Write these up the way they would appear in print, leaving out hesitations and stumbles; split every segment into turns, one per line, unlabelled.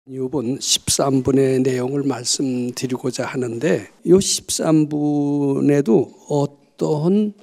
이번 13분의 내용을 말씀드리고자 하는데, 이 13분에도 어떤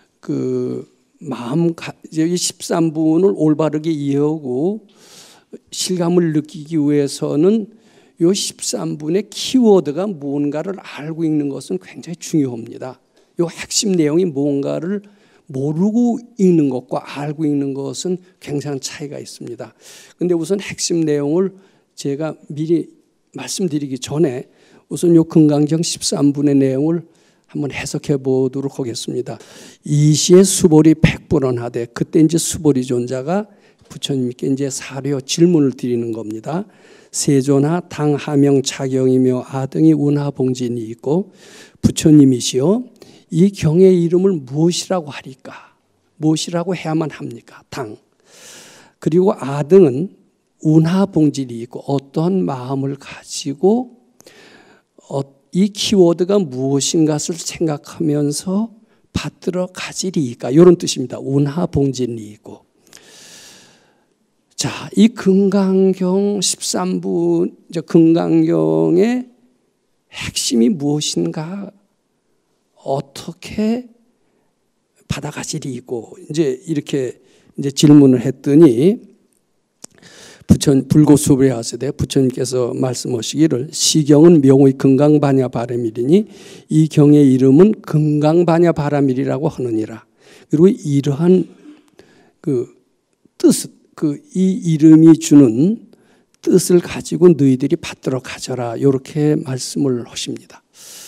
이제 이 13분을 올바르게 이해하고 실감을 느끼기 위해서는 이 13분의 키워드가 뭔가를 알고 있는 것은 굉장히 중요합니다. 이 핵심 내용이 뭔가를 모르고 읽는 것과 알고 읽는 것은 굉장한 차이가 있습니다. 그런데 우선 핵심 내용을 제가 미리 말씀드리기 전에 우선 요 금강경 13분의 내용을 한번 해석해 보도록 하겠습니다. 이 시에 수보리 백불언하되, 그때 이제 수보리 존자가 부처님께 이제 사려 질문을 드리는 겁니다. 세존하 당 하명 차경이며 아등이 운하봉진이 있고 부처님이시여 이 경의 이름을 무엇이라고 하리까? 무엇이라고 해야만 합니까? 당. 그리고 아등은 운하봉질이 있고 어떤 마음을 가지고 이 키워드가 무엇인가를 생각하면서 받들어 가지리까, 이런 뜻입니다. 운하봉질이 있고. 자, 이 금강경 13분, 금강경의 핵심이 무엇인가, 어떻게 받아가지리고, 이제 이렇게 이제 질문을 했더니 불고수불에 하시되 부처님께서 말씀하시기를 시경은 명의 금강반야 바람이리니 이 경의 이름은 금강반야 바람이라고 하느니라. 그리고 이러한 이 이름이 주는 뜻을 가지고 너희들이 받들어 가져라, 이렇게 말씀을 하십니다.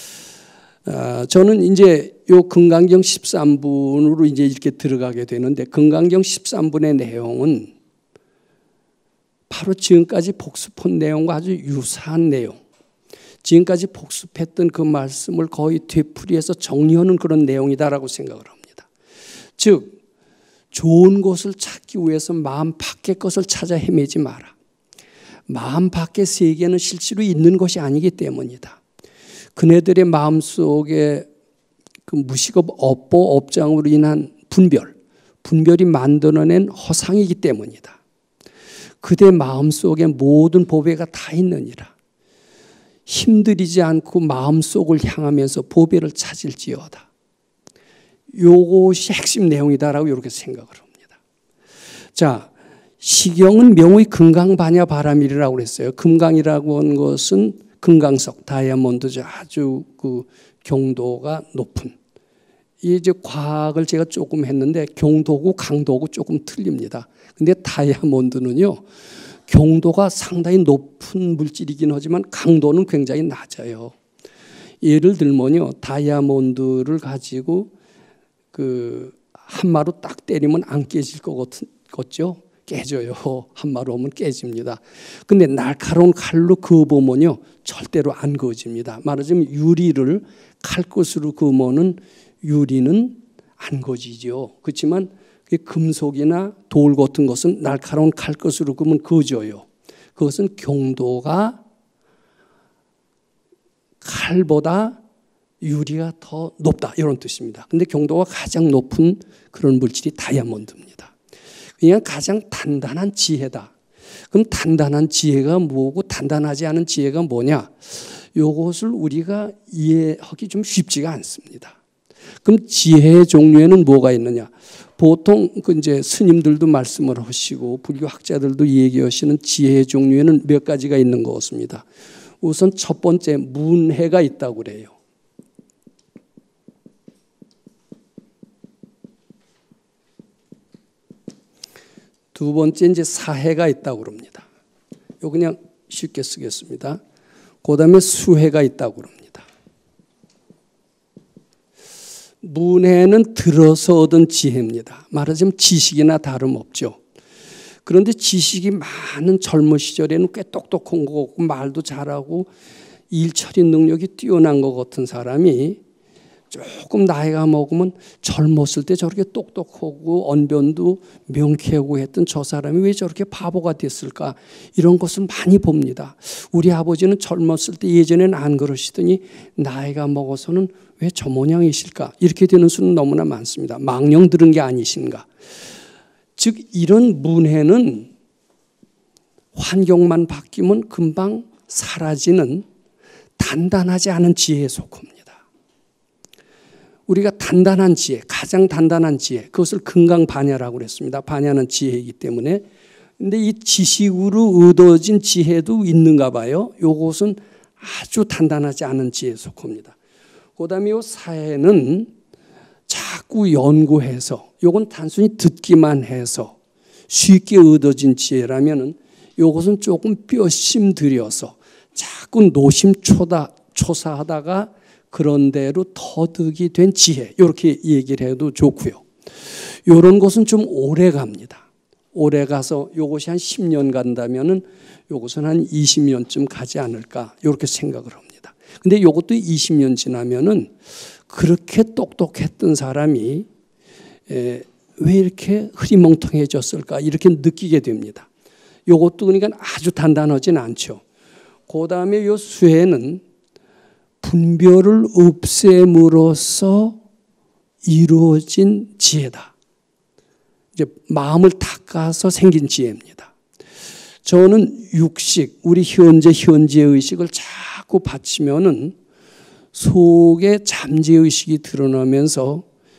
저는 이제 요 금강경 13분으로 이제 이렇게 들어가게 되는데, 금강경 13분의 내용은 바로 지금까지 복습한 내용과 아주 유사한 내용, 지금까지 복습했던 그 말씀을 거의 되풀이해서 정리하는 그런 내용이다라고 생각을 합니다. 즉, 좋은 것을 찾기 위해서 마음 밖의 것을 찾아 헤매지 마라. 마음 밖의 세계는 실제로 있는 것이 아니기 때문이다. 그네들의 마음속에 그 무식업, 업보, 업장으로 인한 분별이 만들어낸 허상이기 때문이다. 그대 마음속에 모든 보배가 다 있느니라. 힘들이지 않고 마음속을 향하면서 보배를 찾을지어다. 요것이 핵심 내용이다라고 이렇게 생각을 합니다. 자, 시경은 명의 금강반야 바람이라고 했어요. 금강이라고 하는 것은 금강석, 다이아몬드죠. 아주 경도가 높은. 이제 과학을 제가 조금 했는데 경도고 강도고 조금 틀립니다. 근데 다이아몬드는요, 경도가 상당히 높은 물질이긴 하지만 강도는 굉장히 낮아요. 예를 들면요, 다이아몬드를 가지고 한마로 딱 때리면 안 깨질 것 같죠? 깨져요. 한마로 오면 깨집니다. 근데 날카로운 칼로 그어보면요, 절대로 안 그어집니다. 말하자면 유리를 칼끝으로 그으면은 유리는 안 거지죠. 그렇지만 금속이나 돌 같은 것은 날카로운 칼끝으로 그으면 거져요. 그것은 경도가 칼보다 유리가 더 높다, 이런 뜻입니다. 근데 경도가 가장 높은 그런 물질이 다이아몬드입니다. 그냥 가장 단단한 지혜다. 그럼 단단한 지혜가 뭐고 단단하지 않은 지혜가 뭐냐? 이것을 우리가 이해하기 좀 쉽지가 않습니다. 그럼 지혜의 종류에는 뭐가 있느냐? 보통 이제 스님들도 말씀을 하시고 불교 학자들도 얘기하시는 지혜의 종류에는 몇 가지가 있는 것 같습니다. 우선 첫 번째, 문해가 있다고 그래요. 두 번째, 이제 사해가 있다고 그럽니다. 요 그냥 쉽게 쓰겠습니다. 그 다음에 수해가 있다고 그럽니다. 문해는 들어서 얻은 지혜입니다. 말하자면 지식이나 다름없죠. 그런데 지식이 많은 젊은 시절에는 꽤 똑똑한 거 같고 말도 잘하고 일처리 능력이 뛰어난 것 같은 사람이 조금 나이가 먹으면 젊었을 때 저렇게 똑똑하고 언변도 명쾌하고 했던 저 사람이 왜 저렇게 바보가 됐을까, 이런 것을 많이 봅니다. 우리 아버지는 젊었을 때 예전에는 안 그러시더니 나이가 먹어서는 왜 저 모양이실까, 이렇게 되는 수는 너무나 많습니다. 망령 들은 게 아니신가. 즉 이런 문해는 환경만 바뀌면 금방 사라지는 단단하지 않은 지혜에 속합니다. 우리가 단단한 지혜, 가장 단단한 지혜, 그것을 금강반야라고 그랬습니다. 반야는 지혜이기 때문에. 근데 이 지식으로 얻어진 지혜도 있는가 봐요. 이것은 아주 단단하지 않은 지혜에 속합니다. 그 다음에 이 사회는 자꾸 연구해서, 이건 단순히 듣기만 해서 쉽게 얻어진 지혜라면은 이것은 조금 뼈심 들여서 자꾸 노심초사하다가 그런 대로 터득이 된 지혜, 이렇게 얘기를 해도 좋고요. 이런 것은 좀 오래 갑니다. 오래 가서 이것이 한 10년 간다면은 이것은 한 20년쯤 가지 않을까, 이렇게 생각을 합니다. 근데 이것도 20년 지나면은 그렇게 똑똑했던 사람이 왜 이렇게 흐리멍텅해졌을까, 이렇게 느끼게 됩니다. 이것도 그러니까 아주 단단하진 않죠. 그 다음에 이 수혜는 분별을 없앰으로써 이루어진 지혜다. 이제 마음을 닦아서 생긴 지혜입니다. 저는 육식, 우리 현재의식을 자꾸 바치면은 속에 잠재의식이 드러나면서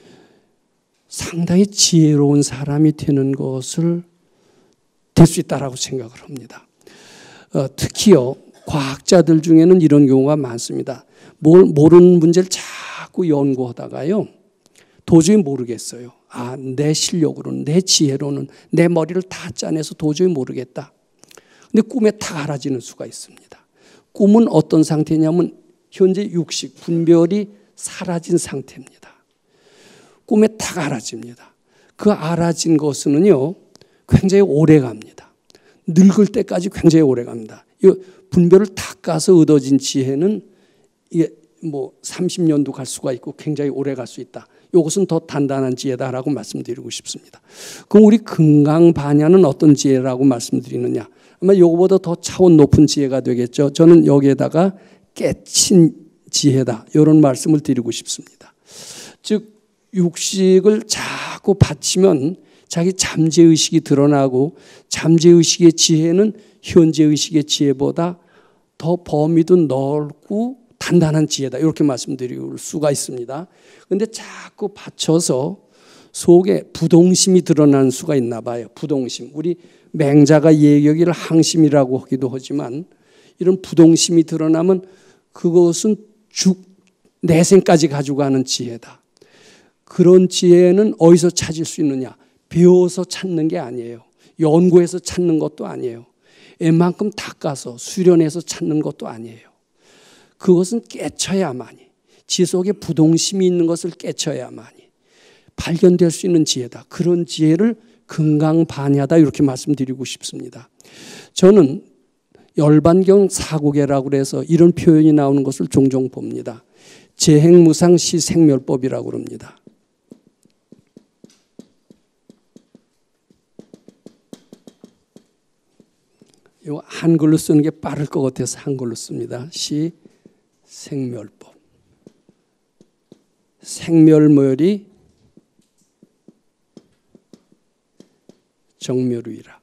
상당히 지혜로운 사람이 되는 것을 될 수 있다라고 생각을 합니다. 특히요, 과학자들 중에는 이런 경우가 많습니다. 모르는 문제를 자꾸 연구하다가요, 도저히 모르겠어요. 내 실력으로는, 내 지혜로는 내 머리를 다 짜내서 도저히 모르겠다. 근데 꿈에 다 알아지는 수가 있습니다. 꿈은 어떤 상태냐면 현재 육식, 분별이 사라진 상태입니다. 꿈에 다 알아집니다. 그 알아진 것은요, 굉장히 오래 갑니다. 늙을 때까지 굉장히 오래 갑니다. 이 분별을 닦아서 얻어진 지혜는 이게 뭐 30년도 갈 수가 있고 굉장히 오래 갈 수 있다. 이것은 더 단단한 지혜다라고 말씀드리고 싶습니다. 그럼 우리 금강반야는 어떤 지혜라고 말씀드리느냐? 아마 이거보다 더 차원 높은 지혜가 되겠죠. 저는 여기에다가 깨친 지혜다, 이런 말씀을 드리고 싶습니다. 즉 육식을 자꾸 바치면 자기 잠재의식이 드러나고, 잠재의식의 지혜는 현재의식의 지혜보다 더 범위도 넓고 단단한 지혜다, 이렇게 말씀드릴 수가 있습니다. 그런데 자꾸 받쳐서 속에 부동심이 드러나는 수가 있나 봐요. 부동심. 우리 맹자가 얘기하기를 항심이라고 하기도 하지만, 이런 부동심이 드러나면 그것은 내생까지 가지고 가는 지혜다. 그런 지혜는 어디서 찾을 수 있느냐? 배워서 찾는 게 아니에요. 연구해서 찾는 것도 아니에요. 웬만큼 닦아서 수련해서 찾는 것도 아니에요. 그것은 깨쳐야만이, 지 속에 부동심이 있는 것을 깨쳐야만이 발견될 수 있는 지혜다. 그런 지혜를 금강반야다, 이렇게 말씀드리고 싶습니다. 저는 열반경 사국예라고 해서 이런 표현이 나오는 것을 종종 봅니다. 재행무상시 생멸법이라고 합니다. 이 한글로 쓰는 게 빠를 것 같아서 한글로 씁니다. 시 생멸법. 생멸멸이 정멸의라.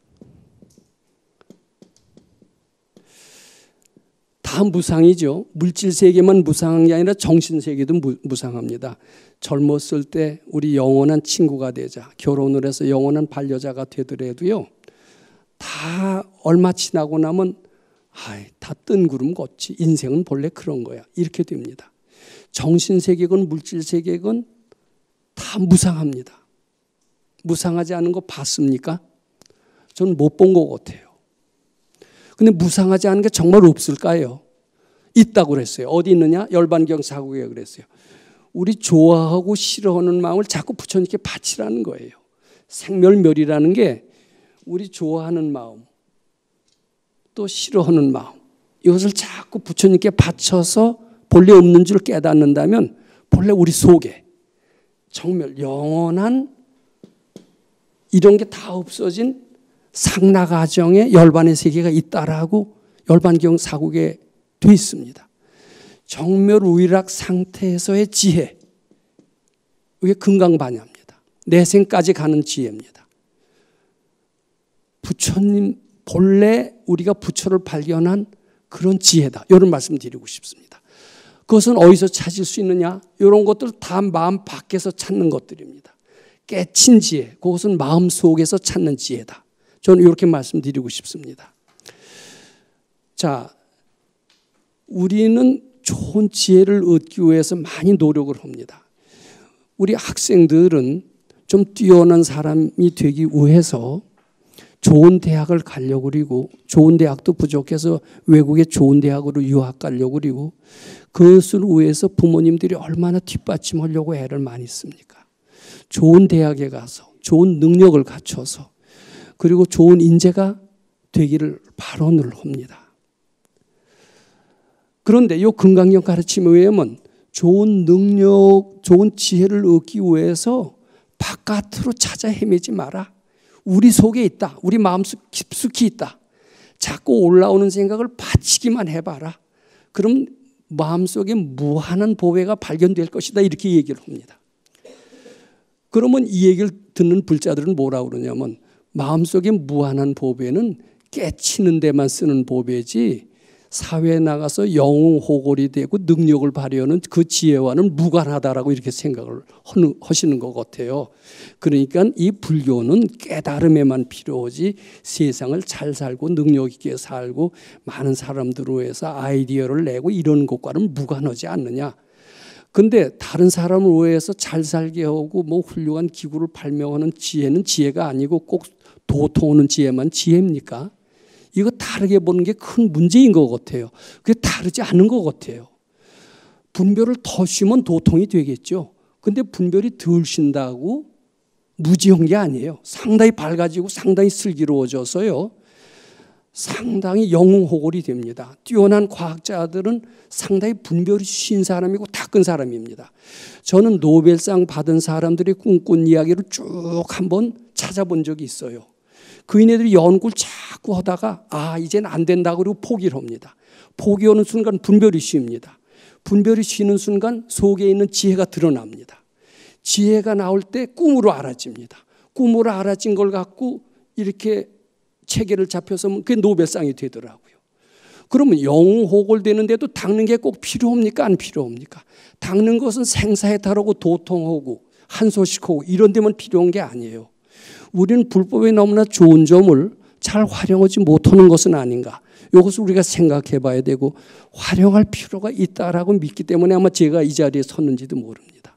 다 무상이죠. 물질 세계만 무상한 게 아니라 정신 세계도 무상합니다. 젊었을 때 우리 영원한 친구가 되자, 결혼을 해서 영원한 반려자가 되더라도요, 다 얼마 지나고 나면 다 뜬구름 같이 인생은 본래 그런 거야, 이렇게 됩니다. 정신 세계건 물질 세계건 다 무상합니다. 무상하지 않은 거 봤습니까? 저는 못 본 것 같아요. 근데 무상하지 않은 게 정말 없을까요? 있다고 그랬어요. 어디 있느냐? 열반경 사국에 그랬어요. 우리 좋아하고 싫어하는 마음을 자꾸 부처님께 바치라는 거예요. 생멸멸이라는 게 우리 좋아하는 마음, 또 싫어하는 마음, 이것을 자꾸 부처님께 바쳐서 본래 없는 줄 깨닫는다면 본래 우리 속에 정멸, 영원한 이런 게 다 없어진 상나가정의 열반의 세계가 있다라고 열반경 사국에 돼 있습니다. 정멸우일학 상태에서의 지혜, 이게 금강반야입니다. 내생까지 가는 지혜입니다. 부처님 본래 우리가 부처를 발견한 그런 지혜다. 이런 말씀 드리고 싶습니다. 그것은 어디서 찾을 수 있느냐? 이런 것들 다 마음 밖에서 찾는 것들입니다. 깨친 지혜, 그것은 마음 속에서 찾는 지혜다. 저는 이렇게 말씀드리고 싶습니다. 자, 우리는 좋은 지혜를 얻기 위해서 많이 노력을 합니다. 우리 학생들은 좀 뛰어난 사람이 되기 위해서 좋은 대학을 가려고 그리고 좋은 대학도 부족해서 외국에 좋은 대학으로 유학 가려고 그리고 그것을 위해서 부모님들이 얼마나 뒷받침하려고 애를 많이 씁니까? 좋은 대학에 가서 좋은 능력을 갖춰서 그리고 좋은 인재가 되기를 발언을 합니다. 그런데 이 금강경 가르침에 의하면 좋은 능력, 좋은 지혜를 얻기 위해서 바깥으로 찾아 헤매지 마라. 우리 속에 있다. 우리 마음속 깊숙이 있다. 자꾸 올라오는 생각을 바치기만 해봐라. 그럼 마음속에 무한한 보배가 발견될 것이다. 이렇게 얘기를 합니다. 그러면 이 얘기를 듣는 불자들은 뭐라고 그러냐면 마음속에 무한한 보배는 깨치는 데만 쓰는 보배지 사회에 나가서 영웅호골이 되고 능력을 발휘하는 그 지혜와는 무관하다라고 이렇게 생각을 하시는 것 같아요. 그러니까 이 불교는 깨달음에만 필요하지 세상을 잘 살고 능력 있게 살고 많은 사람들을 위해서 아이디어를 내고 이런 것과는 무관하지 않느냐. 근데 다른 사람을 위해서 잘 살게 하고 뭐 훌륭한 기구를 발명하는 지혜는 지혜가 아니고 꼭 도통하는 지혜만 지혜입니까? 이거 다르게 보는 게 큰 문제인 것 같아요. 그게 다르지 않은 것 같아요. 분별을 더 쉬면 도통이 되겠죠. 근데 분별이 덜 쉰다고 무지한 게 아니에요. 상당히 밝아지고 상당히 슬기로워져서요. 상당히 영웅호골이 됩니다. 뛰어난 과학자들은 상당히 분별이 쉰 사람이고 닦은 사람입니다. 저는 노벨상 받은 사람들이 꿈꾼 이야기를 쭉 한번 찾아본 적이 있어요. 그인애들이 연구를 자꾸 하다가 이제는 안 된다고 그러고 포기를 합니다. 포기하는 순간 분별이 쉽니다. 분별이 쉬는 순간 속에 있는 지혜가 드러납니다. 지혜가 나올 때 꿈으로 알아집니다. 꿈으로 알아진 걸 갖고 이렇게 체계를 잡혀서 그게 노벨상이 되더라고요. 그러면 영웅호골 되는데도 닦는 게 꼭 필요합니까? 안 필요합니까? 닦는 것은 생사해탈하고 도통하고 한소식하고 이런 데만 필요한 게 아니에요. 우리는 불법에 너무나 좋은 점을 잘 활용하지 못하는 것은 아닌가. 이것을 우리가 생각해 봐야 되고 활용할 필요가 있다라고 믿기 때문에 아마 제가 이 자리에 섰는지도 모릅니다.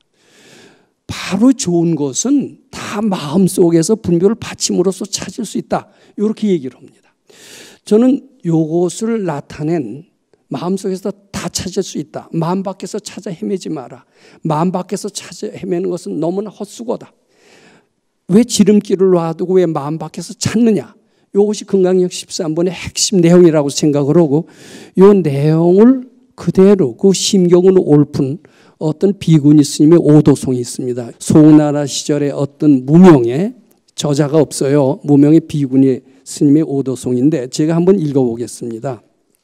바로 좋은 것은 다 마음속에서 분별을 받침으로써 찾을 수 있다. 이렇게 얘기를 합니다. 저는 이것을 나타낸 마음속에서 다 찾을 수 있다. 마음 밖에서 찾아 헤매지 마라. 마음 밖에서 찾아 헤매는 것은 너무나 헛수고다. 왜 지름길을 놔두고 왜 마음 밖에서 찾느냐. 이것이 금강경 13번의 핵심 내용이라고 생각을 하고 이 내용을 그대로 그 심경은 옳은 어떤 비구니 스님의 오도송이 있습니다. 송나라 시절에 어떤 무명의 저자가 없어요. 무명의 비구니 스님의 오도송인데 제가 한번 읽어보겠습니다.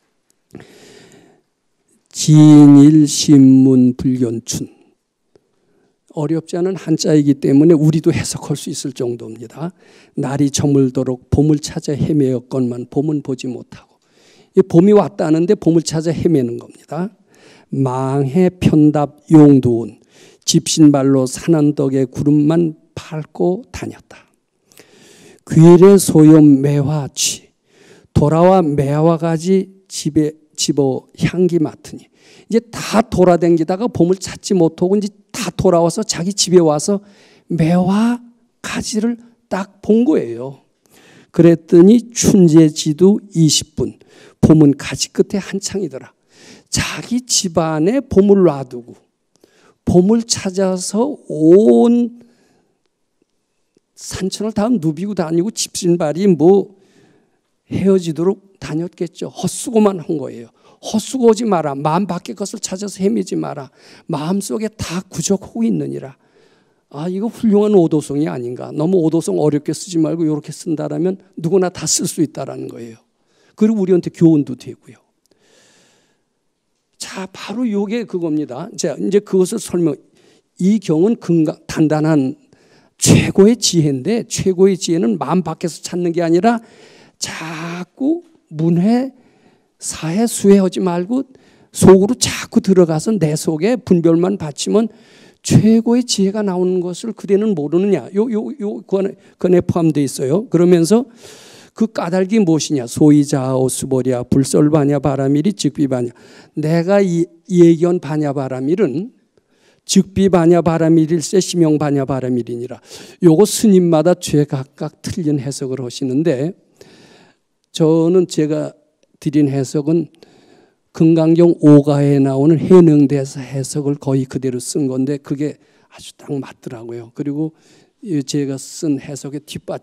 진일신문 불견춘. 어렵지 않은 한자이기 때문에 우리도 해석할 수 있을 정도입니다. 날이 저물도록 봄을 찾아 헤매었건만 봄은 보지 못하고 봄이 왔다는데 봄을 찾아 헤매는 겁니다. 망해 편답 용두운 집신발로 산언덕에 구름만 밟고 다녔다. 귀래 소염 매화취 돌아와 매화가지 집어 향기 맡으니 이제 다 돌아다니다가 봄을 찾지 못하고 이제 다 돌아와서 자기 집에 와서 매화 가지를 딱 본 거예요. 그랬더니 춘제지도 20분 봄은 가지 끝에 한창이더라. 자기 집안에 봄을 놔두고 봄을 찾아서 온 산천을 다 누비고 다니고 집신발이 뭐 헤어지도록 다녔겠죠. 헛수고만 한 거예요. 헛수고하지 마라. 마음 밖의 것을 찾아서 헤매지 마라. 마음속에 다 구족하고 있느니라. 이거 훌륭한 오도송이 아닌가. 너무 오도송 어렵게 쓰지 말고 이렇게 쓴다라면 누구나 다 쓸 수 있다라는 거예요. 그리고 우리한테 교훈도 되고요. 자, 바로 이게 그겁니다. 자, 이제 그것을 이 경은 단단한 최고의 지혜인데 최고의 지혜는 마음 밖에서 찾는 게 아니라 자꾸 문회, 사회, 수회하지 말고 속으로 자꾸 들어가서 내 속에 분별만 바치면 최고의 지혜가 나오는 것을 그대는 모르느냐. 그건에 포함되어 있어요. 그러면서 그 까닭이 무엇이냐. 소이자오 수보리아 불설바냐 바라밀이 즉비바냐. 내가 얘기한 바냐 바라밀은 즉비바냐 바라밀일세 심용바냐 바라밀이니라. 요거 스님마다 제각각 틀린 해석을 하시는데 저는 제가 드린 해석은 금강경 5가에 나오는 해능대사 해석을 거의 그대로 쓴 건데 그게 아주 딱 맞더라고요. 그리고 제가 쓴 해석의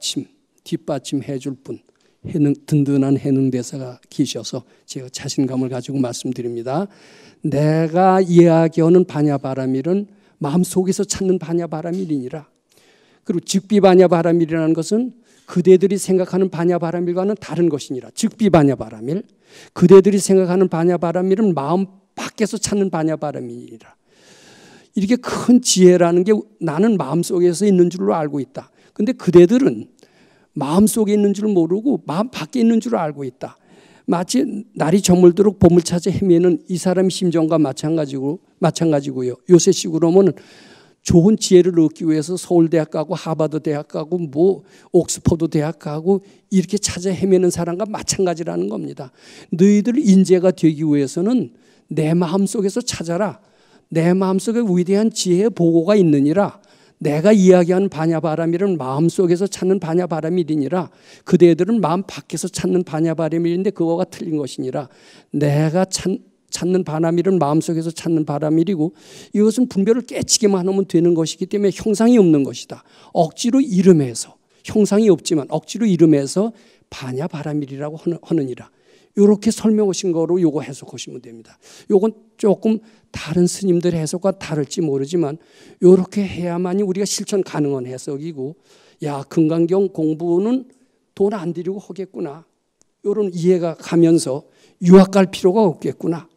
뒷받침해 줄 분, 든든한 해능대사가 계셔서 제가 자신감을 가지고 말씀드립니다. 내가 이야기하는 바냐바라밀은 마음속에서 찾는 바냐바라밀이니라. 그리고 즉비바냐바라밀이라는 것은 그대들이 생각하는 바냐바라밀과는 다른 것이니라. 즉비바냐바라밀. 그대들이 생각하는 바냐바라밀은 마음 밖에서 찾는 바냐바라밀이라. 이렇게 큰 지혜라는 게 나는 마음속에서 있는 줄로 알고 있다. 근데 그대들은 마음속에 있는 줄 모르고 마음 밖에 있는 줄 알고 있다. 마치 날이 저물도록 봄을 찾아 헤매는 이 사람의 심정과 마찬가지고요. 요새식으로 하면 좋은 지혜를 얻기 위해서 서울대학 가고 하버드 대학 가고 뭐 옥스퍼드 대학 가고 이렇게 찾아 헤매는 사람과 마찬가지라는 겁니다. 너희들 인재가 되기 위해서는 내 마음속에서 찾아라. 내 마음속에 위대한 지혜의 보고가 있느니라. 내가 이야기하는 바냐바라밀은 마음속에서 찾는 바냐바라밀이니라. 그대들은 마음 밖에서 찾는 바냐바라밀인데 그거가 틀린 것이니라. 내가 찾는 바라밀은 마음속에서 찾는 바라밀이고 이것은 분별을 깨치기만 하면 되는 것이기 때문에 형상이 없는 것이다. 억지로 이름해서 형상이 없지만 억지로 이름해서 바냐바라밀이라고 하느니라. 이렇게 설명하신 거로 요거 해석하시면 됩니다. 요건 조금 다른 스님들의 해석과 다를지 모르지만 이렇게 해야만이 우리가 실천 가능한 해석이고 야 금강경 공부는 돈 안 들이고 하겠구나. 이런 이해가 가면서 유학 갈 필요가 없겠구나.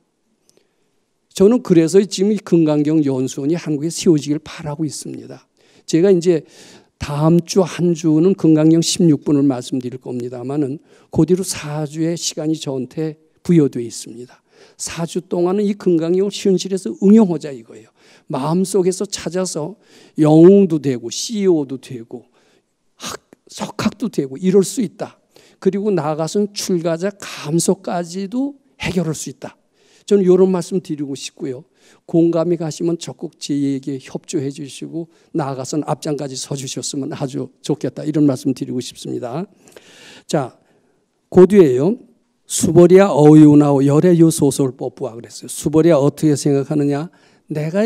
저는 그래서 지금 이 금강경 연수원이 한국에 세워지길 바라고 있습니다. 제가 이제 다음 주 한 주는 금강경 16분을 말씀드릴 겁니다만은 그 뒤로 4주의 시간이 저한테 부여되어 있습니다. 4주 동안은 이 금강경을 현실에서 응용하자 이거예요. 마음속에서 찾아서 영웅도 되고 CEO도 되고 석학도 되고 이럴 수 있다. 그리고 나아가서는 출가자 감소까지도 해결할 수 있다. 저는 이런 말씀 드리고 싶고요. 공감이 가시면 적극 제에게 협조해 주시고 나아가서는 앞장까지 서주셨으면 아주 좋겠다. 이런 말씀 드리고 싶습니다. 자, 그 뒤에요. 수보리아 어이우나오 열애유 소설법부와 그랬어요. 수보리아 어떻게 생각하느냐? 내가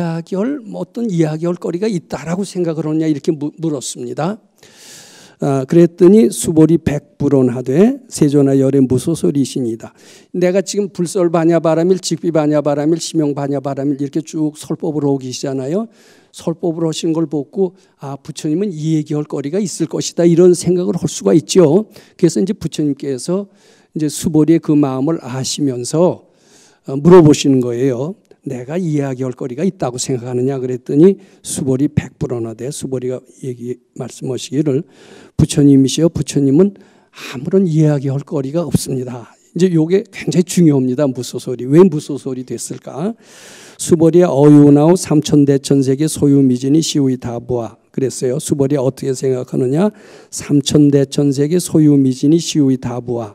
어떤 이야기할 거리가 있다라고 생각을 하느냐 이렇게 물었습니다. 그랬더니 수보리 백불언하되 세조나 열애 무소설이시니다. 내가 지금 불설바냐바라밀, 직비바냐바라밀, 심용바냐바라밀 이렇게 쭉 설법을 하고 계시잖아요. 설법을 하시는 걸 보고 부처님은 이 얘기할 거리가 있을 것이다 이런 생각을 할 수가 있죠. 그래서 이제 부처님께서 이제 수보리의 그 마음을 아시면서 물어보시는 거예요. 내가 이야기할 거리가 있다고 생각하느냐 그랬더니 수보리 백불언하되 수보리가 말씀하시기를 부처님이시여 부처님은 아무런 이야기할 거리가 없습니다. 이제 이게 굉장히 중요합니다. 무소설이. 왜 무소설이 됐을까? 수보리야 어유나오 삼천대천세계 소유미진이 시우이 다부아 그랬어요. 수보리야 어떻게 생각하느냐? 삼천대천세계 소유미진이 시우이 다부아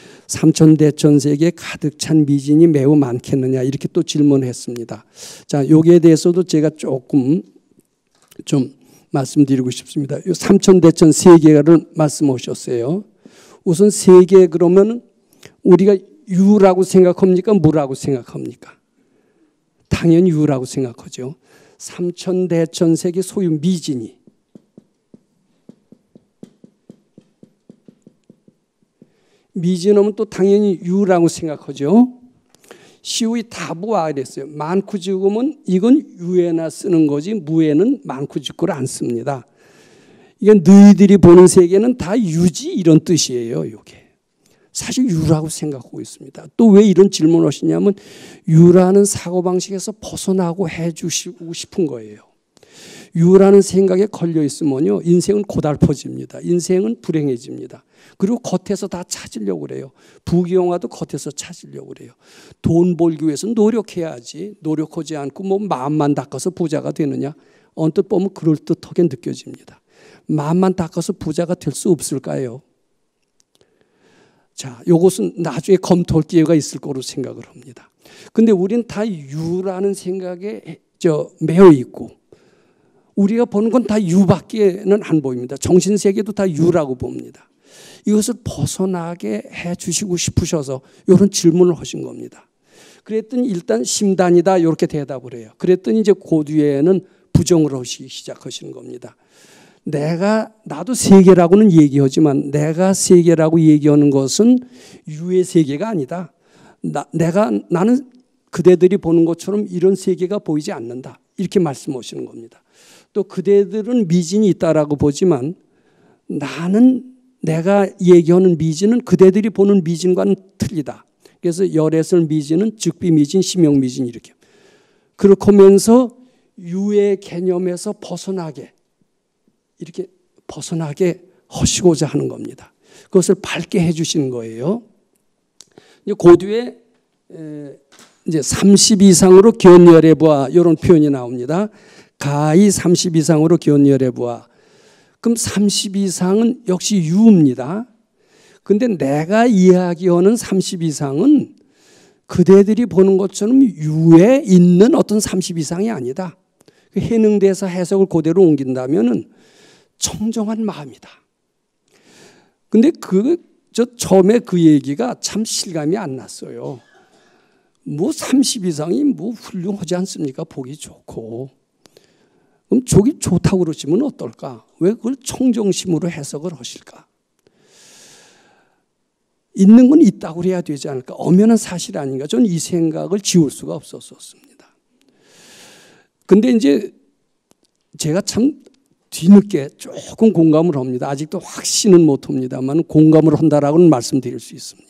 삼천대천세계에 가득 찬 미진이 매우 많겠느냐 이렇게 또 질문했습니다. 자, 여기에 대해서도 제가 조금 좀 말씀드리고 싶습니다. 이 삼천대천 세계를 말씀하셨어요. 우선 세계 그러면 우리가 유라고 생각합니까? 무라고 생각합니까? 당연히 유라고 생각하죠. 삼천대천세계 소유 미진이 미진하면 또 당연히 유라고 생각하죠. 시우이 다부아 이랬어요. 많고 적으면 이건 유에나 쓰는 거지 무에는 많고 적고를 안 씁니다. 이게 너희들이 보는 세계는 다 유지 이런 뜻이에요. 이게 사실 유라고 생각하고 있습니다. 또 왜 이런 질문을 하시냐면 유라는 사고방식에서 벗어나고 해주시고 싶은 거예요. 유라는 생각에 걸려 있으면요, 인생은 고달퍼집니다. 인생은 불행해집니다. 그리고 겉에서 다 찾으려고 그래요. 부귀영화도 겉에서 찾으려고 그래요. 돈 벌기 위해서 노력해야지. 노력하지 않고 뭐 마음만 닦아서 부자가 되느냐? 언뜻 보면 그럴듯하게 느껴집니다. 마음만 닦아서 부자가 될 수 없을까요? 자, 이것은 나중에 검토할 기회가 있을 거로 생각을 합니다. 근데 우리는 다 유라는 생각에 매여 있고, 우리가 보는 건 다 유밖에는 안 보입니다. 정신세계도 다 유라고 봅니다. 이것을 벗어나게 해 주시고 싶으셔서 이런 질문을 하신 겁니다. 그랬더니 일단 심단이다 이렇게 대답을 해요. 그랬더니 이제 그 뒤에는 부정을 하시기 시작하시는 겁니다. 나도 세계라고는 얘기하지만 내가 세계라고 얘기하는 것은 유의 세계가 아니다. 나는 그대들이 보는 것처럼 이런 세계가 보이지 않는다. 이렇게 말씀하시는 겁니다. 또 그대들은 미진이 있다라고 보지만 내가 얘기하는 미진은 그대들이 보는 미진과는 틀리다. 그래서 열애설 미진은 즉비 미진, 심형 미진 이렇게. 그렇게 하면서 유의 개념에서 이렇게 벗어나게 하시고자 하는 겁니다. 그것을 밝게 해주시는 거예요. 그 뒤에 이제 30 이상으로 견열해 보아 이런 표현이 나옵니다. 가히 30 이상으로 견열해 보아. 그럼 30 이상은 역시 유입니다. 근데 내가 이야기하는 30 이상은 그대들이 보는 것처럼 유에 있는 어떤 30 이상이 아니다. 해능대사 해석을 그대로 옮긴다면은 청정한 마음이다. 근데 처음에 그 얘기가 참 실감이 안 났어요. 뭐 30 이상이 뭐 훌륭하지 않습니까? 보기 좋고. 그럼 저기 좋다고 그러시면 어떨까? 왜 그걸 청정심으로 해석을 하실까? 있는 건 있다고 해야 되지 않을까? 엄연한 사실 아닌가? 저는 이 생각을 지울 수가 없었습니다. 근데 이제 제가 참 뒤늦게 조금 공감을 합니다. 아직도 확신은 못합니다만 공감을 한다라고는 말씀드릴 수 있습니다.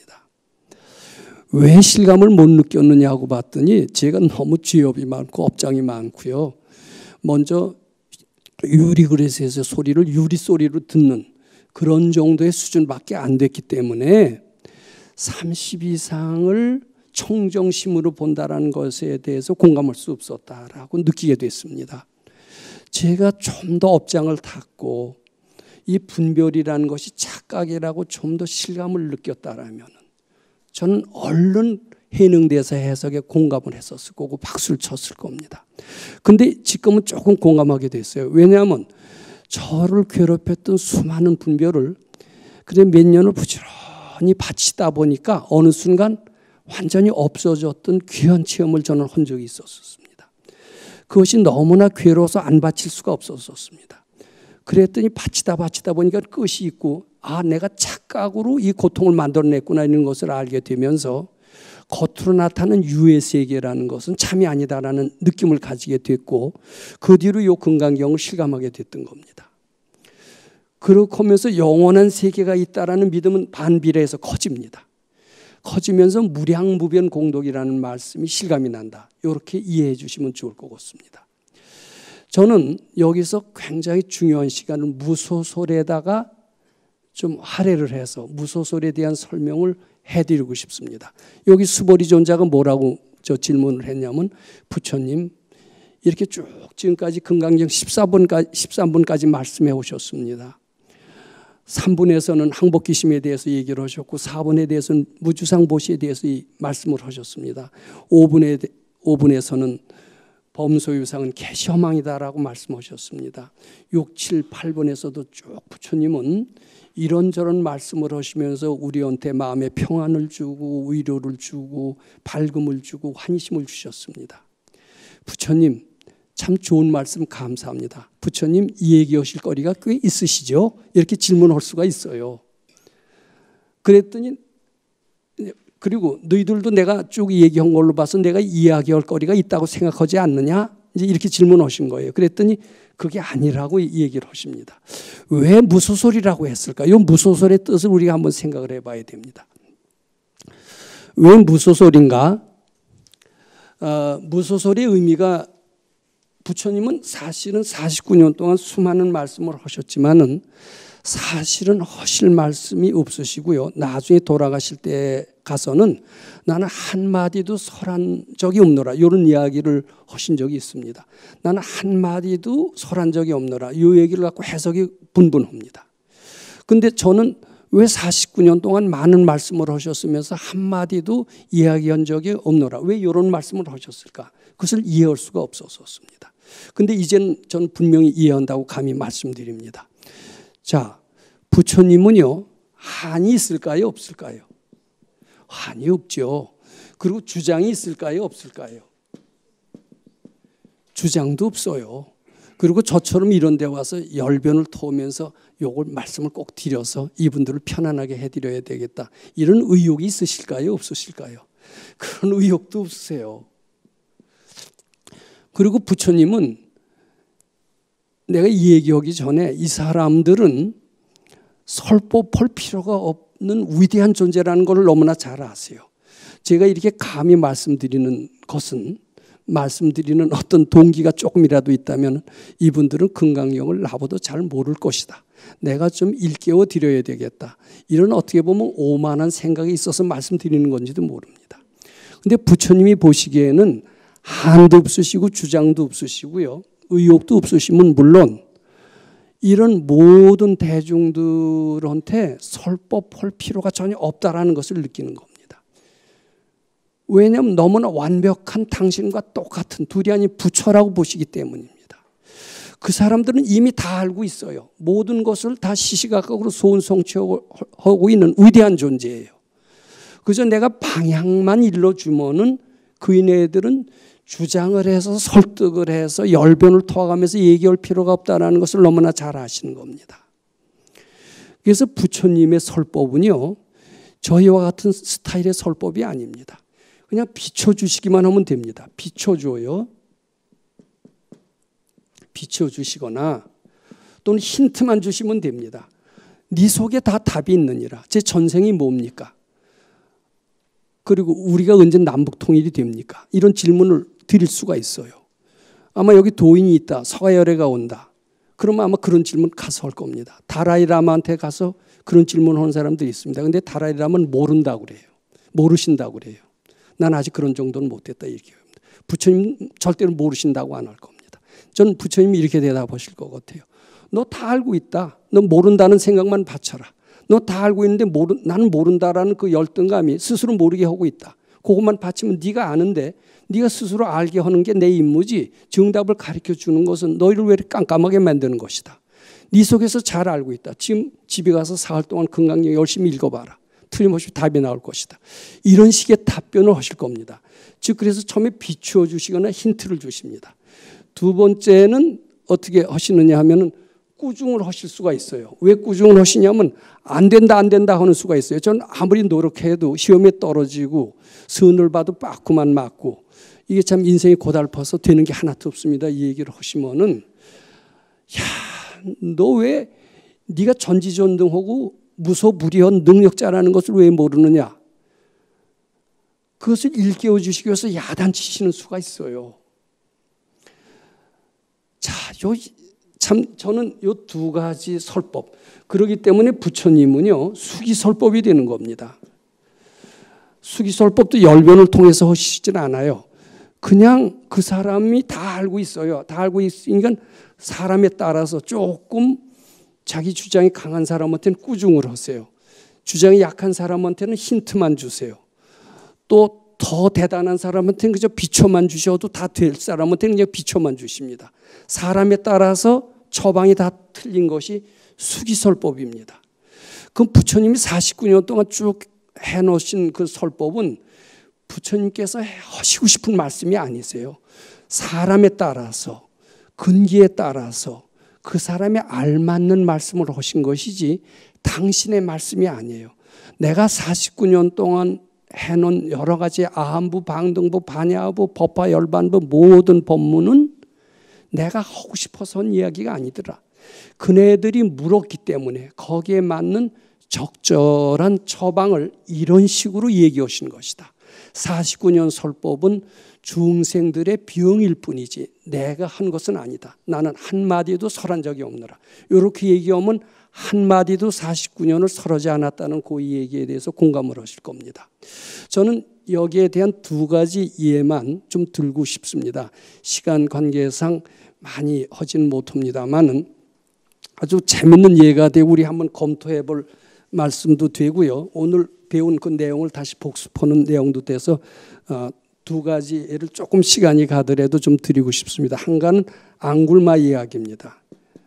왜 실감을 못 느꼈느냐고 봤더니 제가 너무 취업이 많고 업장이 많고요. 먼저 유리그릇에서 소리를 유리 소리로 듣는 그런 정도의 수준밖에 안 됐기 때문에 30 이상을 청정심으로 본다라는 것에 대해서 공감할 수 없었다라고 느끼게 됐습니다. 제가 좀 더 업장을 탔고 이 분별이라는 것이 착각이라고 좀 더 실감을 느꼈다라면 저는 얼른 해능대사 해석에 공감을 했었을 거고 박수를 쳤을 겁니다. 근데 지금은 조금 공감하게 됐어요. 왜냐하면 저를 괴롭혔던 수많은 분별을 몇 년을 부지런히 바치다 보니까 어느 순간 완전히 없어졌던 귀한 체험을 저는 한 적이 있었습니다. 그것이 너무나 괴로워서 안 바칠 수가 없었습니다. 그랬더니 바치다 보니까 끝이 있고 내가 착각으로 이 고통을 만들어냈구나 이런 것을 알게 되면서 겉으로 나타나는 유의 세계라는 것은 참이 아니다라는 느낌을 가지게 됐고 그 뒤로 이 금강경을 실감하게 됐던 겁니다. 그렇게 하면서 영원한 세계가 있다라는 믿음은 반비례해서 커집니다. 커지면서 무량무변 공덕이라는 말씀이 실감이 난다. 이렇게 이해해 주시면 좋을 것 같습니다. 저는 여기서 굉장히 중요한 시간을 무소설에다가 좀 할애를 해서 무소설에 대한 설명을 해드리고 싶습니다. 여기 수보리 존자가 뭐라고 질문을 했냐면 부처님 이렇게 쭉 지금까지 금강경 13분까지 말씀해 오셨습니다. 3분에서는 항복기심에 대해서 얘기를 하셨고 4분에 대해서는 무주상보시에 대해서 말씀을 하셨습니다. 5분에서는 범소유상은 개시허망이다라고 말씀하셨습니다. 6, 7, 8분에서도 쭉 부처님은 이런저런 말씀을 하시면서 우리한테 마음의 평안을 주고 위로를 주고 밝음을 주고 환심을 주셨습니다. 부처님 참 좋은 말씀 감사합니다. 부처님 이 얘기하실 거리가 꽤 있으시죠? 이렇게 질문할 수가 있어요. 그랬더니 그리고 너희들도 내가 쭉 얘기한 걸로 봐서 내가 이야기할 거리가 있다고 생각하지 않느냐? 이제 이렇게 질문하신 거예요. 그랬더니 그게 아니라고 얘기를 하십니다. 왜 무소설이라고 했을까? 이 무소설의 뜻을 우리가 한번 생각을 해봐야 됩니다. 왜 무소설인가? 무소설의 의미가 부처님은 사실은 49년 동안 수많은 말씀을 하셨지만은 사실은 하실 말씀이 없으시고요. 나중에 돌아가실 때 가서는 나는 한마디도 설한 적이 없노라. 이런 이야기를 하신 적이 있습니다. 나는 한마디도 설한 적이 없노라. 이 얘기를 갖고 해석이 분분합니다. 근데 저는 왜 49년 동안 많은 말씀을 하셨으면서 한마디도 이야기한 적이 없노라. 왜 이런 말씀을 하셨을까? 그것을 이해할 수가 없었습니다. 근데 이제는 저는 분명히 이해한다고 감히 말씀드립니다. 자, 부처님은요, 한이 있을까요? 없을까요? 한이 없죠. 그리고 주장이 있을까요? 없을까요? 주장도 없어요. 그리고 저처럼 이런 데 와서 열변을 토하면서 요걸 말씀을 꼭 드려서 이분들을 편안하게 해드려야 되겠다. 이런 의욕이 있으실까요? 없으실까요? 그런 의욕도 없으세요. 그리고 부처님은 내가 이 얘기하기 전에 이 사람들은 설법할 필요가 없는 위대한 존재라는 걸 너무나 잘 아세요. 제가 이렇게 감히 말씀드리는 것은 말씀드리는 어떤 동기가 조금이라도 있다면 이분들은 금강경을 나보다 잘 모를 것이다. 내가 좀 일깨워 드려야 되겠다. 이런 어떻게 보면 오만한 생각이 있어서 말씀드리는 건지도 모릅니다. 근데 부처님이 보시기에는 한도 없으시고 주장도 없으시고요. 의욕도 없으시면 물론 이런 모든 대중들한테 설법할 필요가 전혀 없다라는 것을 느끼는 겁니다. 왜냐하면 너무나 완벽한 당신과 똑같은 둘이 아닌 부처라고 보시기 때문입니다. 그 사람들은 이미 다 알고 있어요. 모든 것을 다 시시각각으로 소원성취하고 있는 위대한 존재예요. 그저 내가 방향만 일러주면은 그인애들은 주장을 해서 설득을 해서 열변을 토해가면서 얘기할 필요가 없다는 것을 너무나 잘 아시는 겁니다. 그래서 부처님의 설법은요, 저희와 같은 스타일의 설법이 아닙니다. 그냥 비춰주시기만 하면 됩니다. 비춰줘요. 비춰주시거나 또는 힌트만 주시면 됩니다. 네 속에 다 답이 있느니라. 제 전생이 뭡니까? 그리고 우리가 언제 남북 통일이 됩니까? 이런 질문을 드릴 수가 있어요. 아마 여기 도인이 있다. 서가열애가 온다. 그러면 아마 그런 질문 가서 할 겁니다. 달라이라마한테 가서 그런 질문하는 사람들이 있습니다. 그런데 달라이라마는 모른다고 그래요. 모르신다고 그래요. 난 아직 그런 정도는 못했다 이렇게 합니다. 부처님 절대로 모르신다고 안 할 겁니다. 저는 부처님이 이렇게 대답하실 것 같아요. 너 다 알고 있다. 너 모른다는 생각만 바쳐라. 너 다 알고 있는데 나는 모른다라는 그 열등감이 스스로 모르게 하고 있다. 그것만 바치면 네가 아는데 네가 스스로 알게 하는 게 내 임무지 정답을 가르쳐 주는 것은 너희를 왜 이렇게 깜깜하게 만드는 것이다. 네 속에서 잘 알고 있다. 지금 집에 가서 사흘 동안 금강경 열심히 읽어봐라. 틀림없이 답이 나올 것이다. 이런 식의 답변을 하실 겁니다. 즉 그래서 처음에 비추어 주시거나 힌트를 주십니다. 두 번째는 어떻게 하시느냐 하면은 꾸중을 하실 수가 있어요. 왜 꾸중을 하시냐면 안 된다 하는 수가 있어요. 저는 아무리 노력해도 시험에 떨어지고 선을 봐도 빠꾸만 맞고 이게 참 인생이 고달파서 되는 게 하나도 없습니다. 이 얘기를 하시면은 야, 너 왜 네가 전지전능하고 무소불위한 능력자라는 것을 왜 모르느냐? 그것을 일깨워 주시기 위해서 야단치시는 수가 있어요. 자, 참 저는 이 두 가지 설법, 그렇기 때문에 부처님은요 수기설법이 되는 겁니다. 수기설법도 열변을 통해서 하시질 않아요. 그냥 그 사람이 다 알고 있어요. 다 알고 있으니까 사람에 따라서 조금 자기 주장이 강한 사람한테는 꾸중을 하세요. 주장이 약한 사람한테는 힌트만 주세요. 또 더 대단한 사람한테는 그저 비춰만 주셔도 다 될 사람한테는 그냥 비춰만 주십니다. 사람에 따라서 처방이 다 틀린 것이 수기설법입니다. 그럼 부처님이 49년 동안 쭉 해놓으신 그 설법은 부처님께서 하시고 싶은 말씀이 아니세요. 사람에 따라서 근기에 따라서 그 사람에 알맞는 말씀을 하신 것이지 당신의 말씀이 아니에요. 내가 49년 동안 해놓은 여러 가지 아한부, 방등부, 반야부, 법화, 열반부 모든 법문은 내가 하고 싶어서 한 이야기가 아니더라. 그네들이 물었기 때문에 거기에 맞는 적절한 처방을 이런 식으로 얘기하신 것이다. 49년 설법은 중생들의 병일 뿐이지 내가 한 것은 아니다. 나는 한마디도 설한 적이 없노라. 이렇게 얘기하면 한마디도 49년을 설하지 않았다는 그 얘기에 대해서 공감을 하실 겁니다. 저는 여기에 대한 두 가지 예만 좀 들고 싶습니다. 시간 관계상 많이 하지는 못합니다만은 아주 재밌는 예가 되고 우리 한번 검토해 볼 말씀도 되고요. 오늘 배운 그 내용을 다시 복습하는 내용도 돼서 두 가지 예를 조금 시간이 가더라도 좀 드리고 싶습니다. 한 가는 앙굴마 이야기입니다.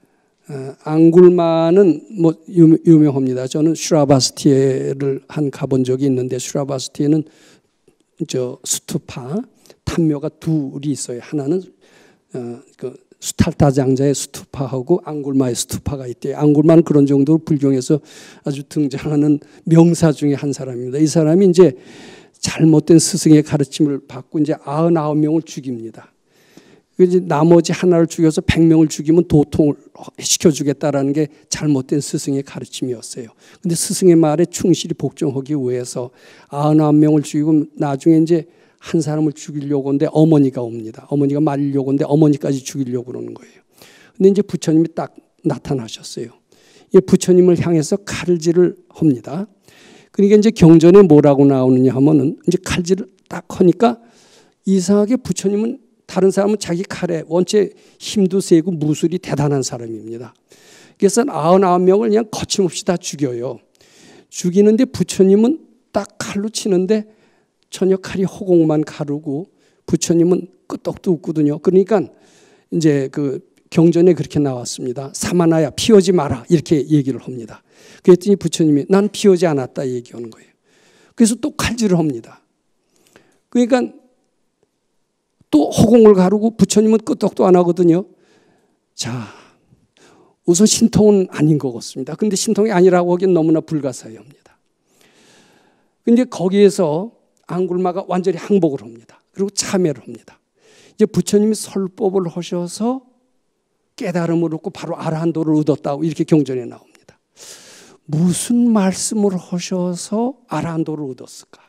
앙굴마는 뭐 유명합니다. 저는 슈라바스티에를 한 가본 적이 있는데 슈라바스티에는 저 스투파 탐묘가 둘이 있어요. 하나는 그 수탈타 장자의 스투파하고 앙굴마의 스투파가 있대요. 앙굴마는 그런 정도로 불경에서 아주 등장하는 명사 중에 한 사람입니다. 이 사람이 이제 잘못된 스승의 가르침을 받고 이제 99명을 죽입니다. 이제 나머지 하나를 죽여서 100명을 죽이면 도통을 시켜주겠다라는 게 잘못된 스승의 가르침이었어요. 근데 스승의 말에 충실히 복종하기 위해서 99명을 죽이고 나중에 이제 한 사람을 죽이려고 하는데 어머니가 옵니다. 어머니가 말리려고 하는데 어머니까지 죽이려고 그러는 거예요. 근데 이제 부처님이 딱 나타나셨어요. 이 부처님을 향해서 칼질을 합니다. 그러니까 이제 경전에 뭐라고 나오느냐 하면은 이제 칼질을 딱 하니까 이상하게 부처님은 다른 사람은 자기 칼에 원체 힘도 세고 무술이 대단한 사람입니다. 그래서 99명을 그냥 거침없이 다 죽여요. 죽이는데 부처님은 딱 칼로 치는데 전혀 칼이 허공만 가르고 부처님은 끄떡도 없거든요. 그러니까 이제 그 경전에 그렇게 나왔습니다. 사마나야 피하지 마라 이렇게 얘기를 합니다. 그랬더니 부처님이 난 피하지 않았다 얘기하는 거예요. 그래서 또 칼질을 합니다. 그러니까 또 허공을 가르고 부처님은 끄떡도 안 하거든요. 자, 우선 신통은 아닌 것 같습니다. 근데 신통이 아니라고 하기엔 너무나 불가사의합니다. 근데 거기에서 앙굴마가 완전히 항복을 합니다. 그리고 참회를 합니다. 이제 부처님이 설법을 하셔서 깨달음을 얻고 바로 아라한도를 얻었다고 이렇게 경전에 나옵니다. 무슨 말씀을 하셔서 아라한도를 얻었을까?